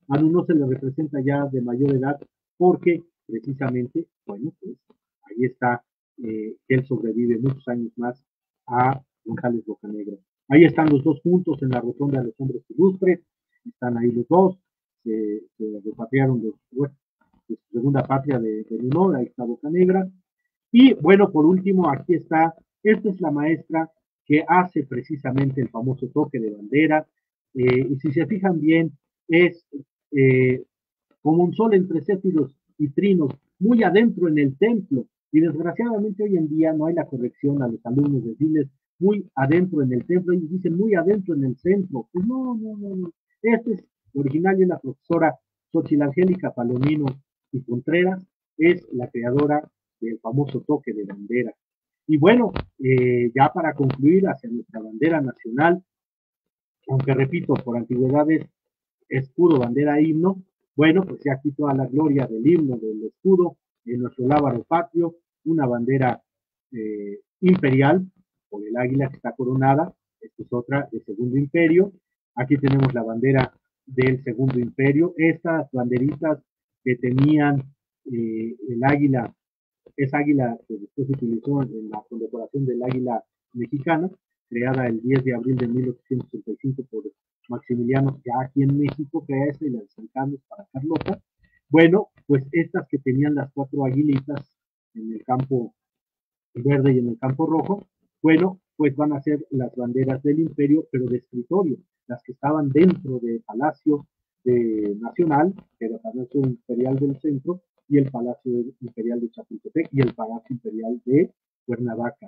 A uno se le representa ya de mayor edad porque precisamente, bueno, pues ahí está, él sobrevive muchos años más a González Bocanegra. Ahí están los dos juntos en la rotonda de los hombres ilustres, están ahí los dos, se repatriaron de su segunda patria de honor, ahí está Bocanegra. Y bueno, por último, aquí está, esta es la maestra que hace precisamente el famoso toque de bandera, y si se fijan bien, es como un sol entre céfiros y trinos, muy adentro en el templo, y desgraciadamente hoy en día no hay la corrección a los alumnos decirles muy adentro en el templo, ellos dicen muy adentro en el centro, pues no, no, no, no, este es original de la profesora Xochitl Angélica Palomino y Contreras, es la creadora del famoso toque de bandera. Y bueno, ya para concluir hacia nuestra bandera nacional, aunque repito, por antigüedades, escudo, bandera, himno, bueno, pues ya aquí toda la gloria del himno, del escudo, en nuestro lábaro patrio, una bandera imperial, por el águila que está coronada, esta es otra del Segundo Imperio, aquí tenemos la bandera del Segundo Imperio, estas banderitas que tenían el águila, esa águila que después se utilizó en la condecoración del águila mexicana, creada el 10 de abril de 1835 por Maximiliano, ya aquí en México, crea esta y la de San Carlos para Carlota. Bueno, pues estas que tenían las cuatro aguilitas en el campo verde y en el campo rojo, bueno, pues van a ser las banderas del imperio, pero de escritorio, las que estaban dentro del Palacio Nacional, que era el Palacio Imperial del Centro, y el Palacio Imperial de Chapultepec y el Palacio Imperial de Cuernavaca.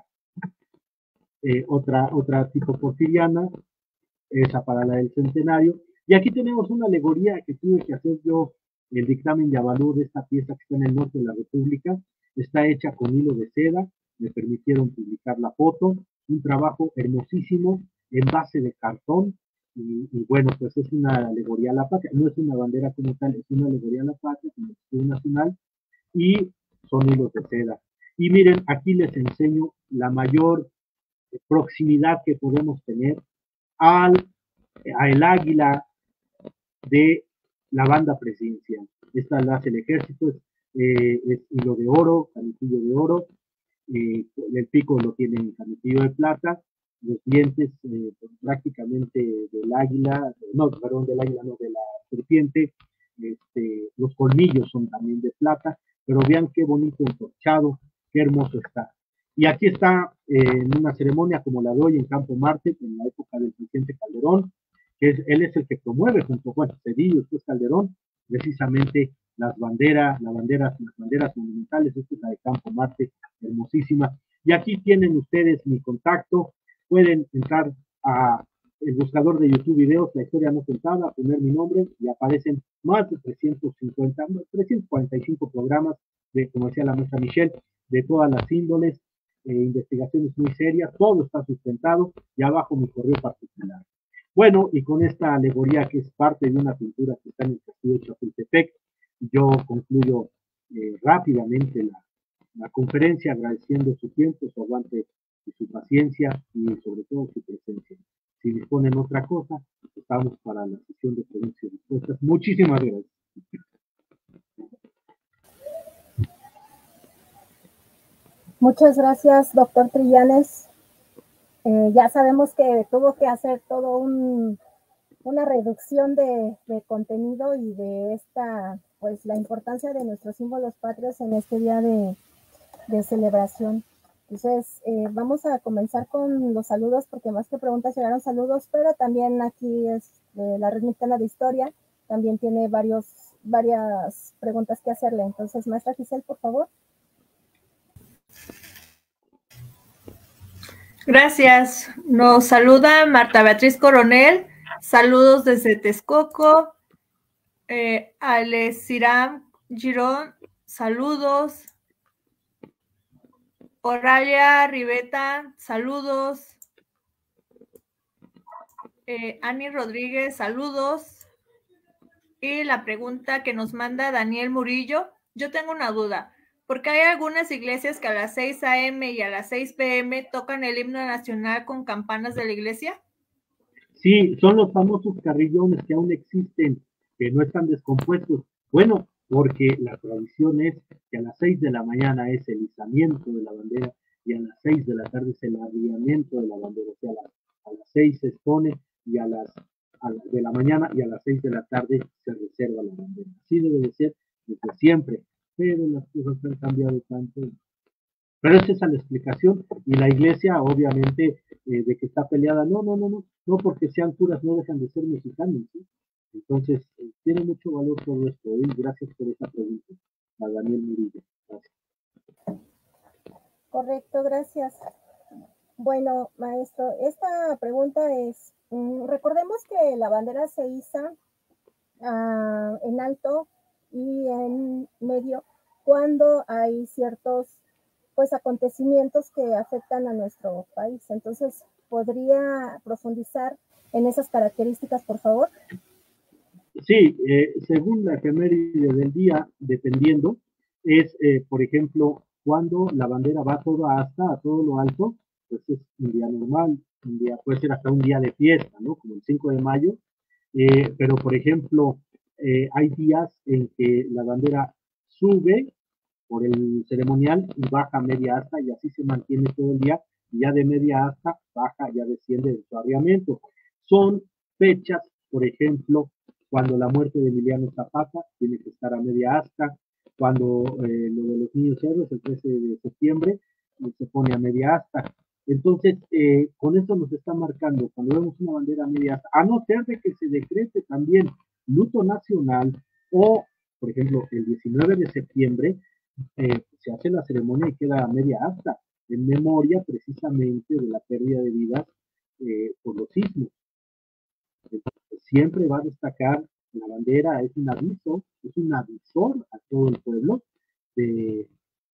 Otra tipo porfiriana, esa para la del centenario. Y aquí tenemos una alegoría que tuve que hacer yo, el dictamen de avalúo de esta pieza que está en el norte de la República. Está hecha con hilo de seda, me permitieron publicar la foto, un trabajo hermosísimo en base de cartón. Y bueno, pues es una alegoría a la patria, no es una bandera como tal, es una alegoría a la patria, como el escudo nacional, y son hilos de seda. Y miren, aquí les enseño la mayor proximidad que podemos tener a el águila de la banda presidencial. Esta la hace el ejército, es hilo de oro, camitillo de oro, el pico lo tiene en camitillo de plata, los dientes prácticamente del águila, no, perdón, del águila, no, de la serpiente, los colmillos son también de plata, pero vean qué bonito entorchado, qué hermoso está. Y aquí está en una ceremonia como la de hoy en Campo Marte, en la época del presidente Calderón, que él es el que promueve junto con Cedillo, después Calderón, precisamente las banderas monumentales. Esta es la de Campo Marte, hermosísima. Y aquí tienen ustedes mi contacto, pueden entrar a el buscador de YouTube videos, la historia no contada, poner mi nombre y aparecen más de 345 programas de, como decía la maestra Michelle, de todas las índoles, investigaciones muy serias, todo está sustentado y abajo mi correo particular. Bueno, y con esta alegoría que es parte de una pintura que está en el castillo de Chapultepec, yo concluyo rápidamente la conferencia agradeciendo su tiempo, su aguante y su paciencia y sobre todo su presencia. Si disponen otra cosa, estamos para la sesión de preguntas y respuestas. Muchísimas gracias. Muchas gracias, doctor Trillanes. Ya sabemos que tuvo que hacer todo una reducción de contenido y de esta, pues la importancia de nuestros símbolos patrios en este día de celebración. Entonces, vamos a comenzar con los saludos, porque más que preguntas llegaron saludos, pero también aquí es la Red Mexicana de Historia, también tiene varias preguntas que hacerle. Entonces, maestra Giselle, por favor. Gracias. Nos saluda Marta Beatriz Coronel. Saludos desde Texcoco. Alesiram Girón, saludos. Oralia Riveta, saludos. Ani Rodríguez, saludos. Y la pregunta que nos manda Daniel Murillo, yo tengo una duda, porque hay algunas iglesias que a las 6 a.m. y a las 6 p.m. tocan el himno nacional con campanas de la iglesia. Sí, son los famosos carrillones que aún existen que no están descompuestos. Bueno, porque la tradición es que a las 6 de la mañana es el izamiento de la bandera y a las 6 de la tarde es el arriamiento de la bandera. O sea, a las 6 se expone y de la mañana y a las 6 de la tarde se reserva la bandera. Así debe de ser desde siempre, pero las cosas han cambiado tanto. Pero esa es la explicación, y la iglesia, obviamente, de que está peleada, no porque sean curas no dejan de ser mexicanos, ¿sí? Entonces, tiene mucho valor todo esto, y gracias por esa pregunta, a Daniel Murillo. Gracias. Correcto, gracias. Bueno, maestro, esta pregunta es, recordemos que la bandera se iza en alto y en medio cuando hay ciertos pues acontecimientos que afectan a nuestro país. Entonces, ¿podría profundizar en esas características, por favor? Sí, según la efeméride del día, dependiendo, es, por ejemplo, cuando la bandera va toda hasta a todo lo alto, pues es un día normal, un día, puede ser hasta un día de fiesta, ¿no? Como el 5 de mayo, pero por ejemplo, hay días en que la bandera sube por el ceremonial y baja media asta y así se mantiene todo el día, y ya de media asta baja, ya desciende del su arriamiento. Son fechas, por ejemplo, cuando la muerte de Emiliano Zapata tiene que estar a media asta, cuando lo de los niños héroes, el 13 de septiembre, se pone a media asta. Entonces, con esto nos está marcando, cuando vemos una bandera a media asta, a no ser de que se decrete también luto nacional o, por ejemplo, el 19 de septiembre, se hace la ceremonia y queda a media asta, en memoria precisamente de la pérdida de vidas por los sismos. Entonces, siempre va a destacar la bandera, es un aviso, es un avisor a todo el pueblo de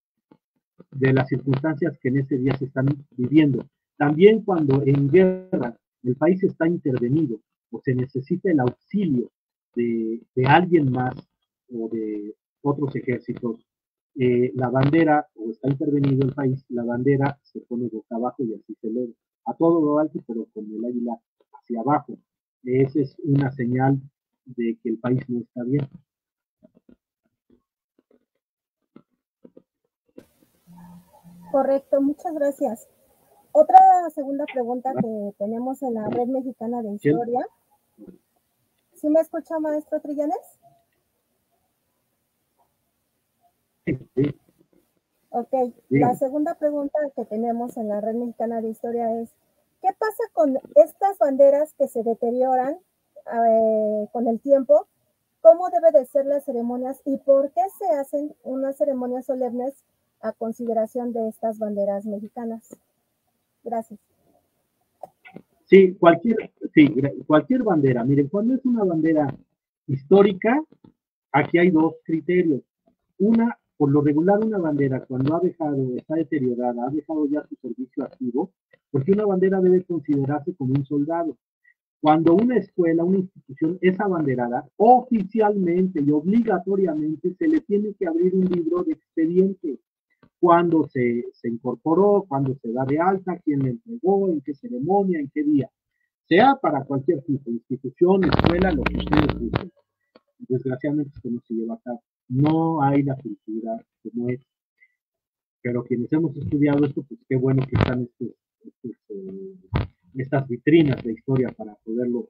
las circunstancias que en ese día se están viviendo. También cuando en guerra el país está intervenido o se necesita el auxilio de alguien más o de otros ejércitos, la bandera, o está intervenido el país, la bandera se pone boca abajo y así se eleva a todo lo alto, pero con el águila hacia abajo. Esa es una señal de que el país no está bien. Correcto, muchas gracias. Otra segunda pregunta que tenemos en la Red Mexicana de Historia. ¿Sí me escucha, maestro Trillanes? Sí. Ok, la segunda pregunta que tenemos en la Red Mexicana de Historia es, ¿qué pasa con estas banderas que se deterioran con el tiempo? ¿Cómo debe de ser las ceremonias y por qué se hacen unas ceremonias solemnes a consideración de estas banderas mexicanas? Gracias. Sí, cualquier bandera. Miren, cuando es una bandera histórica, aquí hay dos criterios. Una, por lo regular, una bandera cuando está deteriorada, ha dejado ya su servicio activo, porque una bandera debe considerarse como un soldado. Cuando una escuela, una institución es abanderada, oficialmente y obligatoriamente se le tiene que abrir un libro de expediente. Cuándo se incorporó, cuándo se da de alta, quién le entregó, en qué ceremonia, en qué día. Sea para cualquier tipo, institución, escuela, lo que ustedes gusten. Desgraciadamente esto no se lleva a cabo. No hay la cultura como es. Pero quienes hemos estudiado esto, pues qué bueno que están estas vitrinas de historia para poderlo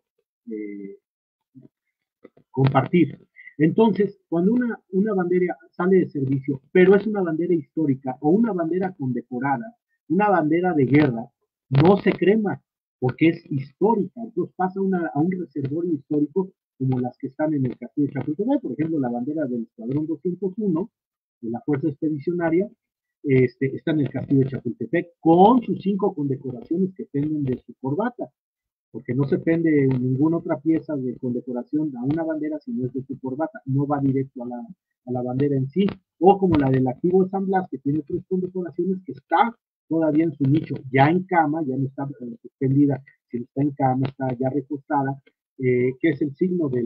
compartir. Entonces, cuando una bandera sale de servicio, pero es una bandera histórica o una bandera condecorada, una bandera de guerra, no se crema porque es histórica. Entonces pasa a un reservorio histórico como las que están en el Castillo de Chapultepec, por ejemplo, la bandera del Escuadrón 201 de la Fuerza Expedicionaria, está en el Castillo de Chapultepec con sus 5 condecoraciones que penden de su corbata, porque no se pende ninguna otra pieza de condecoración a una bandera si no es de su corbata, no va directo a la bandera en sí, o como la del activo de San Blas, que tiene 3 condecoraciones, que está todavía en su nicho, ya en cama, ya no está suspendida, sino está en cama, está ya recostada, que es el signo de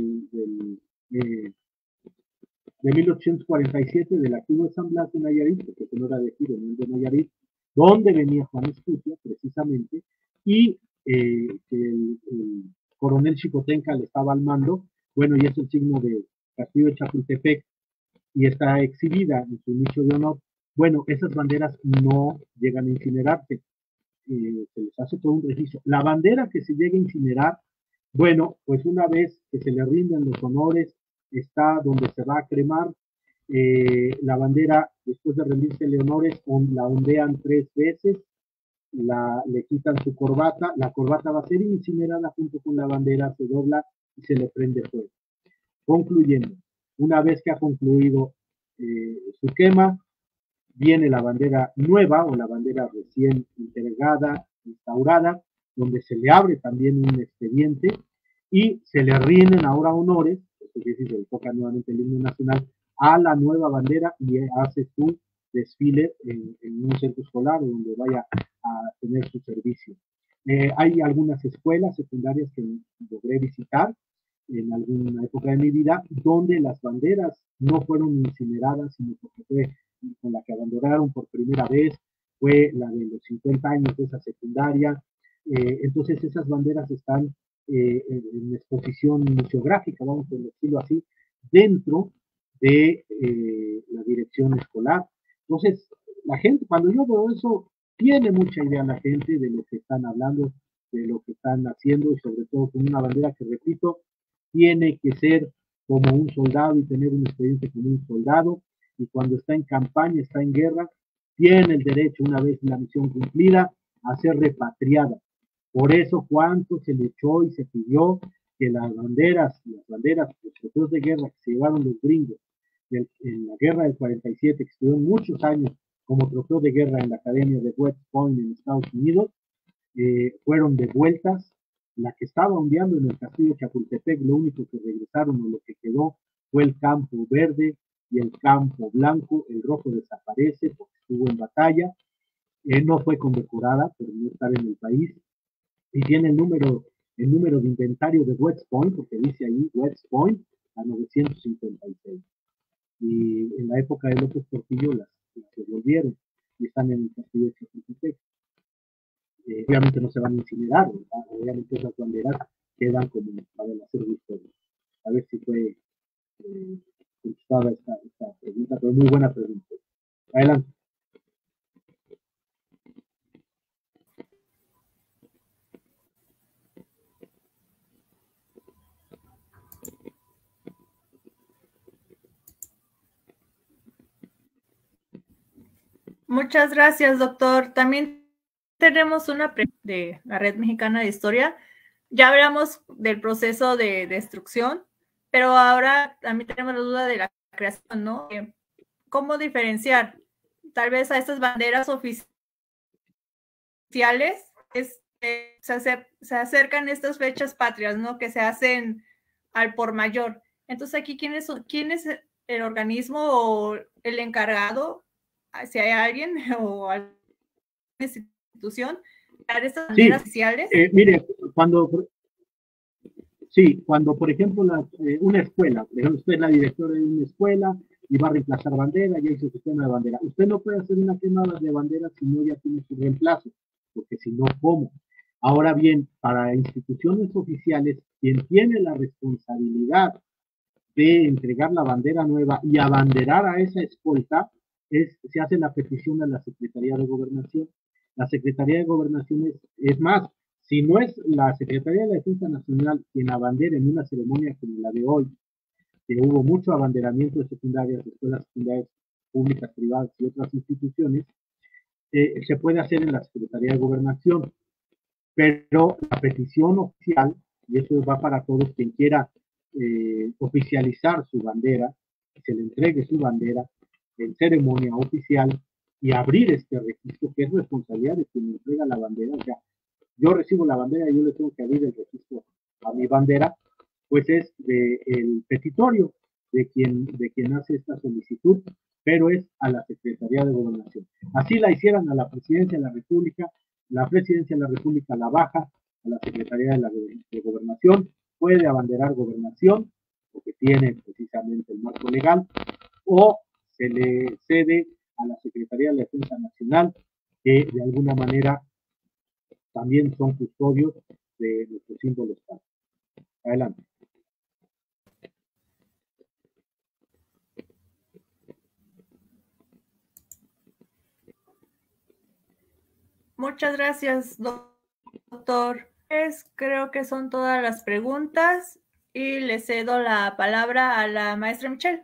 1847 del activo de San Blas de Nayarit, porque no era de Giro, no de Nayarit, donde venía Juan Escutia, precisamente, y que el coronel Xicotenca le estaba al mando, bueno, y es el signo de Castillo de Chapultepec, y está exhibida en su nicho de honor. Bueno, esas banderas no llegan a incinerarse, se les hace todo un registro. La bandera que se llega a incinerar, bueno, pues una vez que se le rinden los honores, está donde se va a cremar. La bandera, después de rendirse honores, la ondean 3 veces, le quitan su corbata, la corbata va a ser incinerada junto con la bandera, se dobla y se le prende fuego. Concluyendo, una vez que ha concluido su quema, viene la bandera nueva o la bandera recién entregada, instaurada, donde se le abre también un expediente y se le rinden ahora honores, es decir, se le toca nuevamente el himno nacional a la nueva bandera y hace su desfile en un centro escolar donde vaya a tener su servicio. Hay algunas escuelas secundarias que logré visitar en alguna época de mi vida, donde las banderas no fueron incineradas, sino porque fue con la que abandonaron por primera vez, fue la de los 50 años de esa secundaria. Entonces esas banderas están en exposición museográfica, vamos a decirlo así, dentro de la dirección escolar. Entonces, la gente, cuando yo veo eso, tiene mucha idea la gente de lo que están hablando, de lo que están haciendo, y sobre todo con una bandera que, repito, tiene que ser como un soldado y tener una experiencia como un soldado, y cuando está en campaña, está en guerra, tiene el derecho, una vez la misión cumplida, a ser repatriada. Por eso, cuánto se le echó y se pidió que las banderas, los trofeos de guerra que se llevaron los gringos en la guerra del 47, que estuvieron muchos años como trofeo de guerra en la Academia de West Point en Estados Unidos, fueron devueltas. La que estaba ondeando en el castillo de Chapultepec, lo único que regresaron o lo que quedó fue el campo verde y el campo blanco. El rojo desaparece porque estuvo en batalla, no fue condecorada por no estar en el país, y tiene el número de inventario de West Point, porque dice ahí West Point a 956. Y en la época de López Portillo las devolvieron y están en el castillo de Chapultepec. Obviamente no se van a incinerar, ¿verdad? Obviamente esas banderas quedan como para el acervo histórico. A ver si fue contestada esta pregunta, pero muy buena pregunta. Adelante. Muchas gracias, doctor. También tenemos una pregunta de la Red Mexicana de Historia. Ya hablamos del proceso de destrucción, pero ahora también tenemos la duda de la creación, ¿no? ¿Cómo diferenciar tal vez a estas banderas oficiales? Se acercan estas fechas patrias, ¿no? Que se hacen al por mayor. Entonces, aquí, ¿quién es el organismo o el encargado? Si hay alguien o alguna institución para estas banderas oficiales. Mire, cuando por ejemplo una escuela, por ejemplo, usted es la directora de una escuela y va a reemplazar bandera, ya hizo su tema de bandera. Usted no puede hacer una quemada de bandera si no ya tiene su reemplazo, porque si no, ¿cómo? Ahora bien, para instituciones oficiales, quien tiene la responsabilidad de entregar la bandera nueva y abanderar a esa escolta, se hace la petición a la Secretaría de Gobernación. La Secretaría de Gobernación es más, si no es la Secretaría de la Defensa Nacional quien abandere en una ceremonia como la de hoy, que hubo mucho abanderamiento de secundarias, de escuelas secundarias públicas, privadas y otras instituciones, se puede hacer en la Secretaría de Gobernación. Pero la petición oficial, y eso va para todos, quien quiera oficializar su bandera, se le entregue su bandera en ceremonia oficial y abrir este registro, que es responsabilidad de quien entrega la bandera. O sea, yo recibo la bandera y yo le tengo que abrir el registro a mi bandera, pues es el petitorio de quien hace esta solicitud, pero es a la Secretaría de Gobernación. Así la hicieran a la Presidencia de la República, la Presidencia de la República la baja a la Secretaría de Gobernación, puede abanderar Gobernación, porque tiene precisamente el marco legal, o se le cede a la Secretaría de la Defensa Nacional, que de alguna manera también son custodios de nuestros símbolos. Adelante. Muchas gracias, doctor. Creo que son todas las preguntas y le cedo la palabra a la maestra Michelle.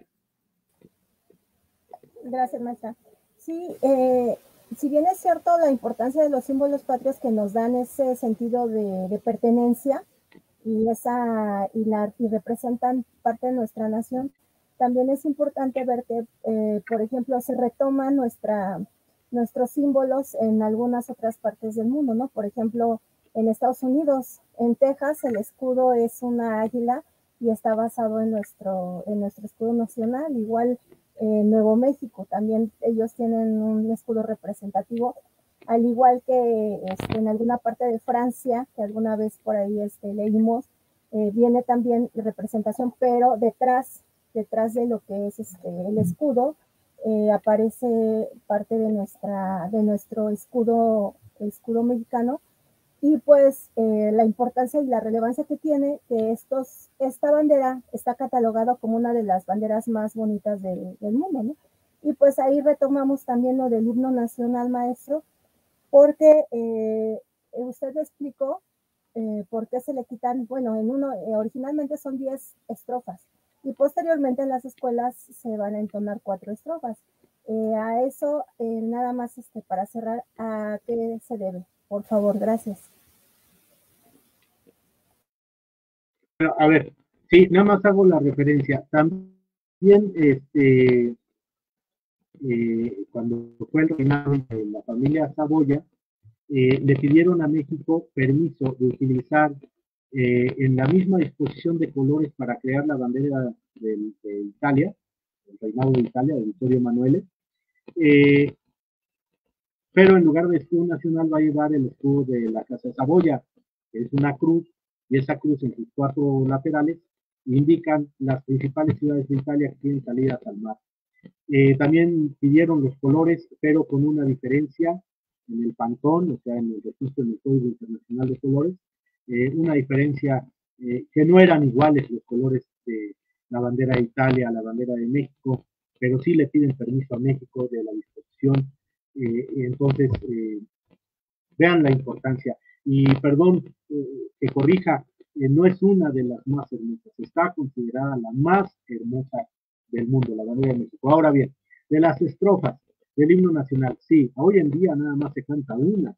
Gracias, maestra. Sí, si bien es cierto la importancia de los símbolos patrios que nos dan ese sentido de pertenencia y representan parte de nuestra nación, también es importante ver que, por ejemplo, se retoman nuestros símbolos en algunas otras partes del mundo, ¿no? Por ejemplo, en Estados Unidos, en Texas, el escudo es una águila y está basado en nuestro escudo nacional. Igual en Nuevo México también ellos tienen un escudo representativo, al igual que en alguna parte de Francia, que alguna vez por ahí leímos, viene también representación, pero detrás de lo que es el escudo, aparece parte de nuestro escudo mexicano, y pues la importancia y la relevancia que tiene que esta bandera está catalogada como una de las banderas más bonitas del mundo, ¿no? Y pues ahí retomamos también lo del himno nacional, maestro, porque usted le explicó por qué se le quitan, bueno, originalmente son 10 estrofas, y posteriormente en las escuelas se van a entonar 4 estrofas. A eso, nada más para cerrar, ¿a qué se debe? Por favor, gracias. A ver, sí, nada más hago la referencia. También, cuando fue el reinado de la familia Saboya, le pidieron a México permiso de utilizar en la misma disposición de colores para crear la bandera de Italia, el reinado de Italia, de Vittorio Emanuele, pero en lugar de escudo nacional va a llevar el escudo de la Casa de Saboya, que es una cruz, y esa cruz en sus 4 laterales indican las principales ciudades de Italia que tienen salidas al mar. También pidieron los colores, pero con una diferencia en el Pantón, o sea, en el registro del Código Internacional de Colores, una diferencia que no eran iguales los colores de la bandera de Italia a la bandera de México, pero sí le piden permiso a México de la disposición. Entonces, vean la importancia. Y perdón que corrija, no es una de las más hermosas, está considerada la más hermosa del mundo, la bandera de México. Ahora bien, de las estrofas del himno nacional, sí, hoy en día nada más se canta una,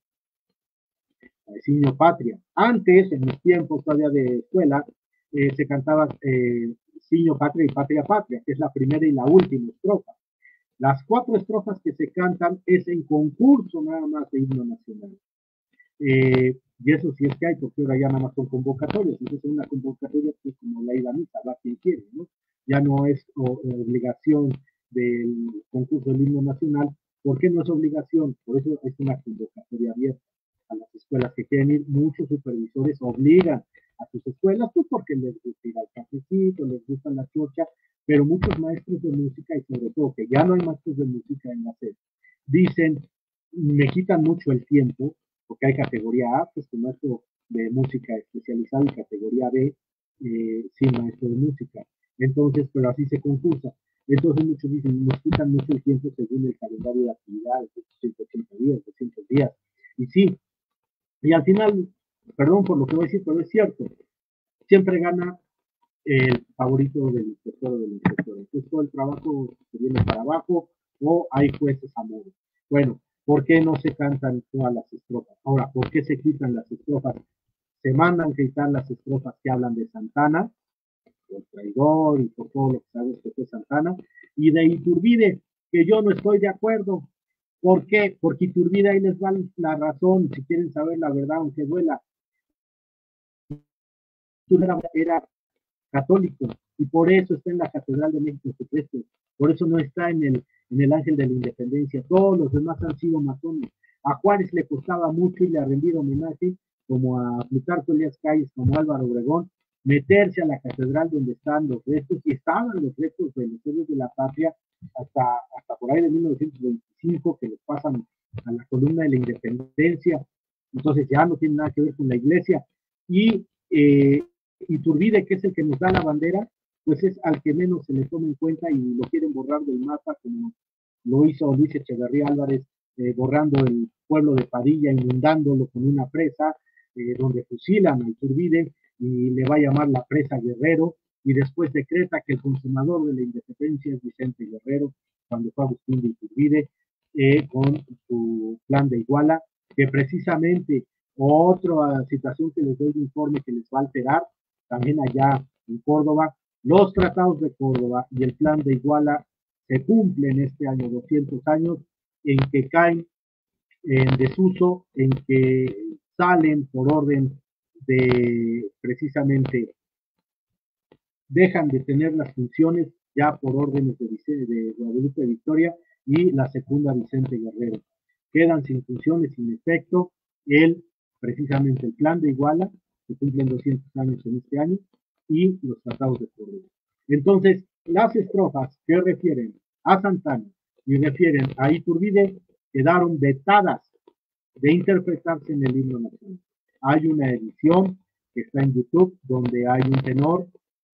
la de Signo Patria. Antes, en mis tiempos todavía de escuela, se cantaba Signo Patria y Patria Patria, que es la primera y la última estrofa. Las 4 estrofas que se cantan es en concurso nada más de himno nacional. Y eso sí es que hay, porque ahora ya nada más son convocatorias. Entonces, una convocatoria es pues, como la ida a misa, va quien quiere, ¿no? Ya no es obligación del concurso del himno nacional. ¿Por qué no es obligación? Por eso es una convocatoria abierta a las escuelas que quieren ir. Muchos supervisores obligan a sus escuelas, pues porque les gusta ir al cafecito, les gusta la chocha, pero muchos maestros de música, y sobre todo que ya no hay maestros de música en la sede, dicen, me quitan mucho el tiempo, porque hay categoría A, pues un maestro de música especializado, y categoría B, sin maestro de música. Entonces, pero así se concursa. Entonces muchos dicen, nos quitan mucho el tiempo según el calendario de actividades, 180 días, 200 días. Y sí, y al final, perdón por lo que voy a decir, pero es cierto, siempre gana el favorito del inspector o del inspector. Entonces todo el trabajo se viene para abajo o hay jueces a modo. Bueno, ¿por qué no se cantan todas las estrofas? Ahora, ¿por qué se quitan las estrofas? Se mandan quitar las estrofas que hablan de Santana, el traidor y por todo lo que sabes que fue Santana, y de Iturbide, que yo no estoy de acuerdo. ¿Por qué? Porque Iturbide, ahí les va la razón, si quieren saber la verdad, aunque duela. Era católico, y por eso está en la Catedral de México Supreste, por eso no está en el Ángel de la Independencia. Todos los demás han sido matones. A Juárez le costaba mucho y le ha rendido homenaje, como a Plutarco Elías Calles, como Álvaro Obregón, meterse a la catedral donde están los restos, y estaban los restos de los héroes de la patria hasta por ahí de 1925, que les pasan a la columna de la Independencia. Entonces ya no tiene nada que ver con la iglesia. Y Iturbide, que es el que nos da la bandera, pues es al que menos se le toma en cuenta y lo quieren borrar del mapa, como lo hizo Luis Echeverría Álvarez borrando el pueblo de Padilla, inundándolo con una presa, donde fusilan a Iturbide y le va a llamar la presa Guerrero, y después decreta que el consumador de la independencia es Vicente Guerrero, cuando fue Agustín de Iturbide, con su plan de Iguala, que precisamente otra situación que les doy de informe que les va a alterar, también allá en Córdoba, los tratados de Córdoba y el plan de Iguala se cumplen este año, 200 años, en que caen en desuso, en que salen por orden de precisamente, dejan de tener las funciones ya por órdenes de Guadalupe Victoria y la segunda Vicente Guerrero. Quedan sin funciones, sin efecto, precisamente el plan de Iguala, que cumplen 200 años en este año, y los tratados de Córdoba. Entonces, las estrofas que refieren a Santana y refieren a Iturbide quedaron vetadas de interpretarse en el himno nacional. Hay una edición que está en YouTube donde hay un tenor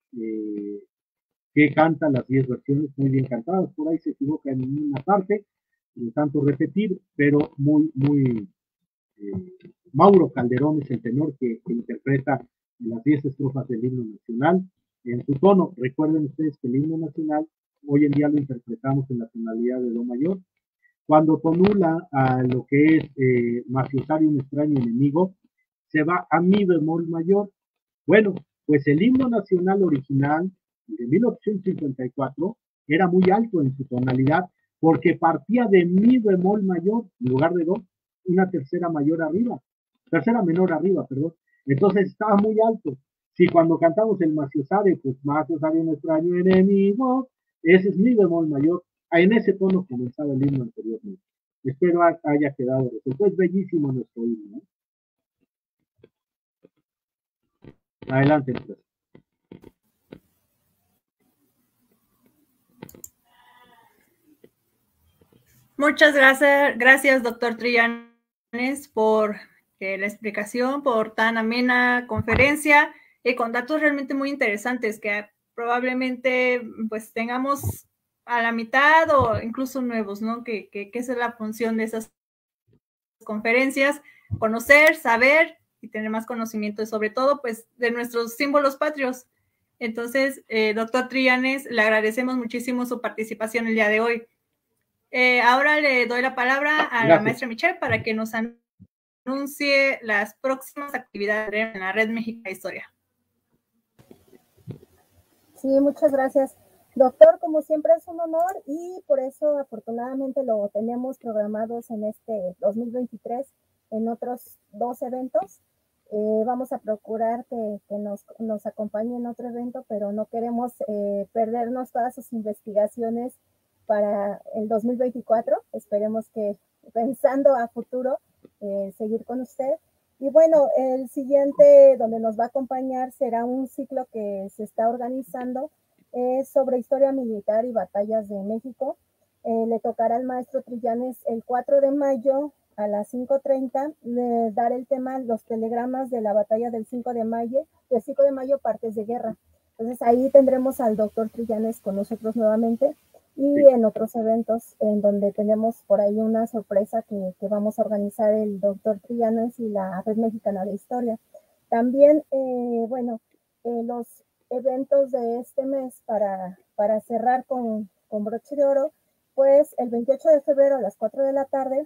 que canta las 10 versiones muy bien cantadas. Por ahí se equivoca en una parte, de tanto repetir, pero muy Mauro Calderón es el tenor que interpreta las 10 estrofas del himno nacional en su tono. Recuerden ustedes que el himno nacional hoy en día lo interpretamos en la tonalidad de do mayor. Cuando tonula a lo que es Mafiosari, un extraño enemigo, se va a mi bemol mayor. Bueno, pues el himno nacional original de 1854 era muy alto en su tonalidad porque partía de mi bemol mayor en lugar de do, una tercera menor arriba, perdón. Entonces estaba muy alto. Si cuando cantamos el Mafiosari, pues Mafiosari, un extraño enemigo, ese es mi bemol mayor. En ese tono comenzaba el himno anteriormente. Espero haya quedado resuelto. Es bellísimo nuestro himno, ¿eh? Adelante, pues. Muchas gracias, doctor Trillanes, por la explicación, por tan amena conferencia y con datos realmente muy interesantes que probablemente pues tengamos a la mitad o incluso nuevos, ¿no? Que esa es la función de esas conferencias, conocer, saber y tener más conocimiento, sobre todo pues de nuestros símbolos patrios. Entonces, doctor Trillanes, le agradecemos muchísimo su participación el día de hoy. Ahora le doy la palabra a la maestra Michelle para que nos anuncie las próximas actividades en la Red México de Historia. Sí, muchas gracias. Doctor, como siempre es un honor y por eso afortunadamente lo tenemos programados en este 2023 en otros 2 eventos. Vamos a procurar que nos acompañe en otro evento, pero no queremos perdernos todas sus investigaciones para el 2024. Esperemos que pensando a futuro seguir con usted. Y bueno, el siguiente donde nos va a acompañar será un ciclo que se está organizando sobre historia militar y batallas de México. Le tocará al maestro Trillanes el 4 de mayo a las 5:30 dar el tema los telegramas de la batalla del 5 de mayo, partes de guerra. Entonces ahí tendremos al doctor Trillanes con nosotros nuevamente y en otros eventos en donde tenemos por ahí una sorpresa que vamos a organizar el doctor Trillanes y la Red Mexicana de Historia. También, los eventos de este mes para cerrar con broche de oro, pues el 28 de febrero a las 4 de la tarde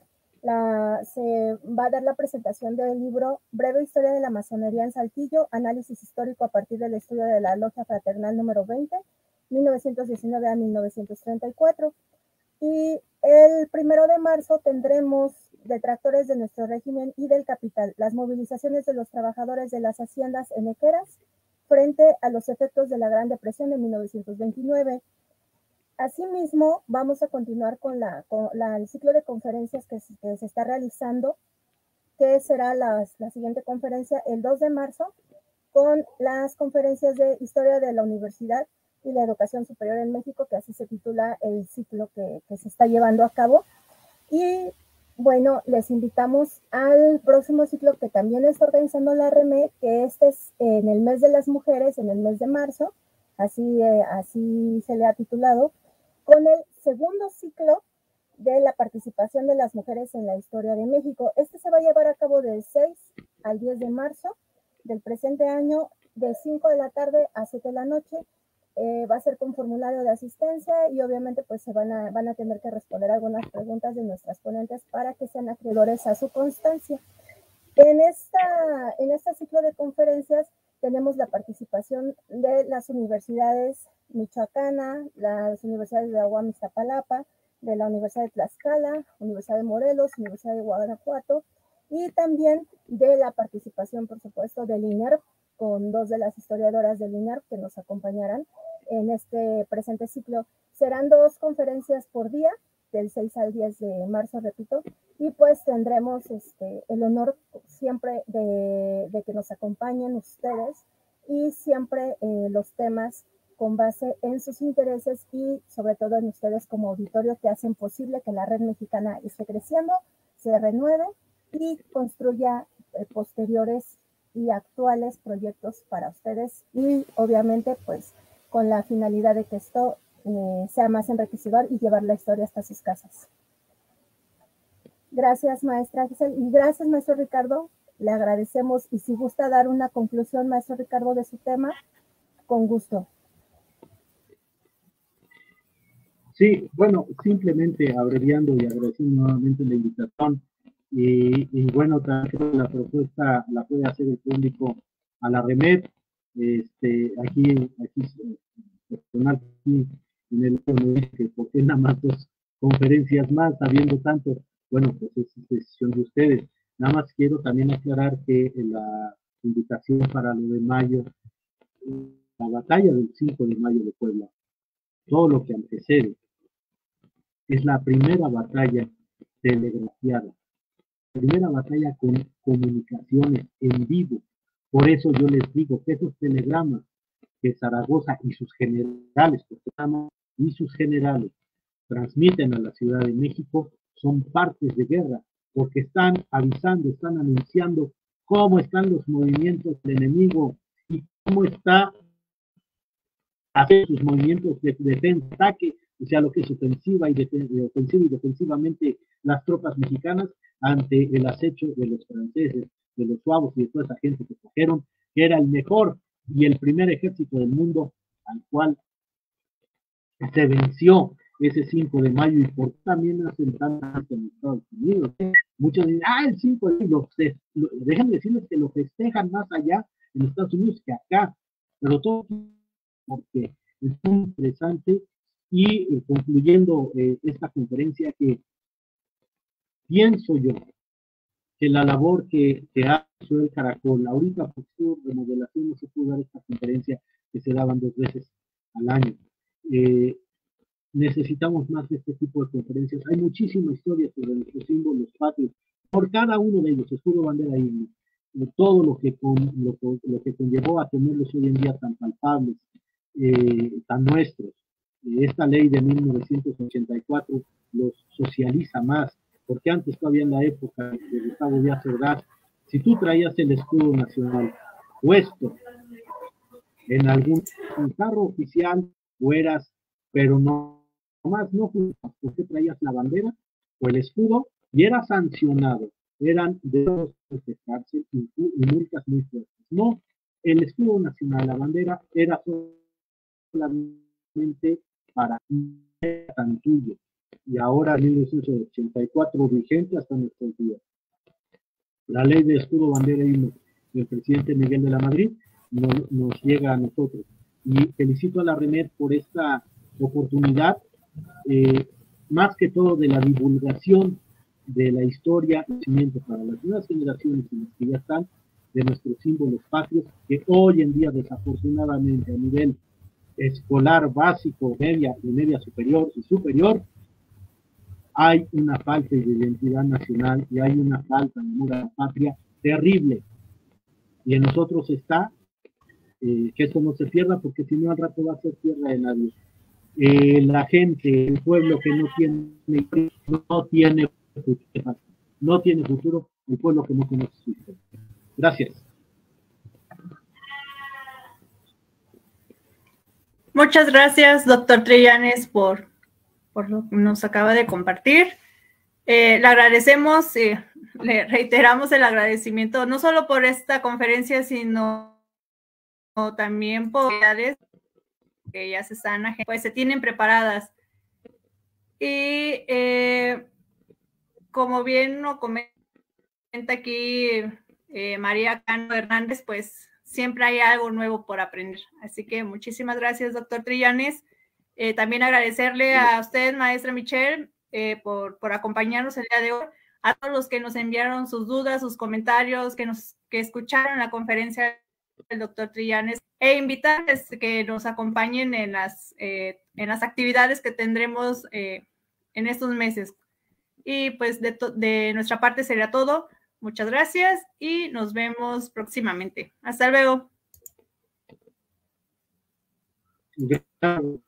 se va a dar la presentación del libro Breve Historia de la Masonería en Saltillo, análisis histórico a partir del estudio de la Logia Fraternal número 20, 1919 a 1934. Y el 1 de marzo tendremos detractores de nuestro régimen y del capital, las movilizaciones de los trabajadores de las haciendas henequeras frente a los efectos de la Gran Depresión de 1929. Asimismo, vamos a continuar con el ciclo de conferencias que se está realizando, que será la siguiente conferencia el 2 de marzo, con las conferencias de Historia de la Universidad y la Educación Superior en México, que así se titula el ciclo que se está llevando a cabo. Y bueno, les invitamos al próximo ciclo que también está organizando la REME, que este es en el mes de las mujeres, en el mes de marzo, así se le ha titulado, con el segundo ciclo de la participación de las mujeres en la historia de México. Este se va a llevar a cabo del 6 al 10 de marzo del presente año, de 5 de la tarde a 7 de la noche. Va a ser con formulario de asistencia y obviamente pues se van a tener que responder algunas preguntas de nuestras ponentes para que sean acreedores a su constancia. En este ciclo de conferencias tenemos la participación de las universidades michoacana, las universidades de UAM Iztapalapa, de la Universidad de Tlaxcala, Universidad de Morelos, Universidad de Guanajuato, y también de la participación, por supuesto, del INERP, con 2 de las historiadoras del INERP que nos acompañarán en este presente ciclo. Serán 2 conferencias por día, del 6 al 10 de marzo, repito, y pues tendremos el honor siempre de que nos acompañen ustedes y siempre los temas con base en sus intereses y sobre todo en ustedes como auditorio que hacen posible que la red mexicana esté creciendo, se renueve y construya posteriores y actuales proyectos para ustedes y obviamente pues con la finalidad de que esto sea más enriquecedor y llevar la historia hasta sus casas. Gracias, maestra Giselle, y gracias, maestro Ricardo. Le agradecemos y si gusta dar una conclusión, maestro Ricardo, de su tema, con gusto. Sí, bueno, simplemente abreviando y agradeciendo nuevamente la invitación y bueno, también la propuesta la puede hacer el público a la REMED, aquí personal aquí en el que por qué nada más 2 conferencias más, sabiendo tanto, bueno, pues es decisión de ustedes. Nada más quiero también aclarar que la invitación para lo de mayo, la batalla del 5 de mayo de Puebla, todo lo que antecede, es la primera batalla telegrafiada, primera batalla con comunicaciones en vivo. Por eso yo les digo que esos telegramas que Zaragoza y sus generales, y sus generales transmiten a la Ciudad de México son partes de guerra, porque están avisando, están anunciando cómo están los movimientos del enemigo y cómo está hacer sus movimientos de defensa, ataque, o sea, lo que es ofensiva y defensivamente las tropas mexicanas ante el acecho de los franceses, de los suavos y de toda esa gente que trajeron, que era el mejor y el primer ejército del mundo al cual se venció ese 5 de mayo y por también hacen tantas en Estados Unidos. Muchos dicen, el 5 de mayo, déjenme decirles que lo festejan más allá en Estados Unidos que acá, pero todo porque es muy interesante y concluyendo esta conferencia que pienso yo que la labor que hace el Caracol, ahorita por su remodelación no se pudo dar esta conferencia que se daban 2 veces al año. Necesitamos más de este tipo de conferencias. Hay muchísima historia sobre nuestros símbolos patrios, por cada uno de ellos, escudo, bandera y todo lo que conllevó a tenerlos hoy en día tan palpables, tan nuestros. Esta ley de 1984 los socializa más, porque antes todavía en la época de Gustavo Díaz Ordaz, si tú traías el escudo nacional puesto en algún carro oficial, o eras, pero no más, no, porque traías la bandera o el escudo y eras sancionado, eran de 2 años de cárcel y multas muy fuertes. No, el escudo nacional, la bandera, era solamente para tan tuyo. Y ahora, en 1984, vigente hasta nuestros días. La ley de escudo, bandera y del presidente Miguel de la Madrid nos llega a nosotros. Y felicito a la REMED por esta oportunidad, más que todo de la divulgación de la historia y conocimiento para las nuevas generaciones y las que ya están, de nuestros símbolos patrios, que hoy en día, desafortunadamente, a nivel escolar básico, media y media superior y superior, hay una falta de identidad nacional y hay una falta de amor a la patria terrible. Y en nosotros está que esto no se pierda, porque si no al rato va a ser tierra de nadie. La gente, el pueblo que no tiene futuro, el pueblo que no conoce su historia. Gracias. Muchas gracias, doctor Trillanes, por por lo que nos acaba de compartir. Le agradecemos, le reiteramos el agradecimiento, no solo por esta conferencia, sino también por las que ya pues se tienen preparadas. Y como bien lo comenta aquí María Cano Hernández, pues siempre hay algo nuevo por aprender. Así que muchísimas gracias, doctor Trillanes. También agradecerle a usted, maestra Michelle, por acompañarnos el día de hoy, a todos los que nos enviaron sus dudas, sus comentarios, que escucharon la conferencia del doctor Trillanes, e invitarles que nos acompañen en las actividades que tendremos en estos meses. Y pues de nuestra parte sería todo. Muchas gracias y nos vemos próximamente. Hasta luego. Gracias.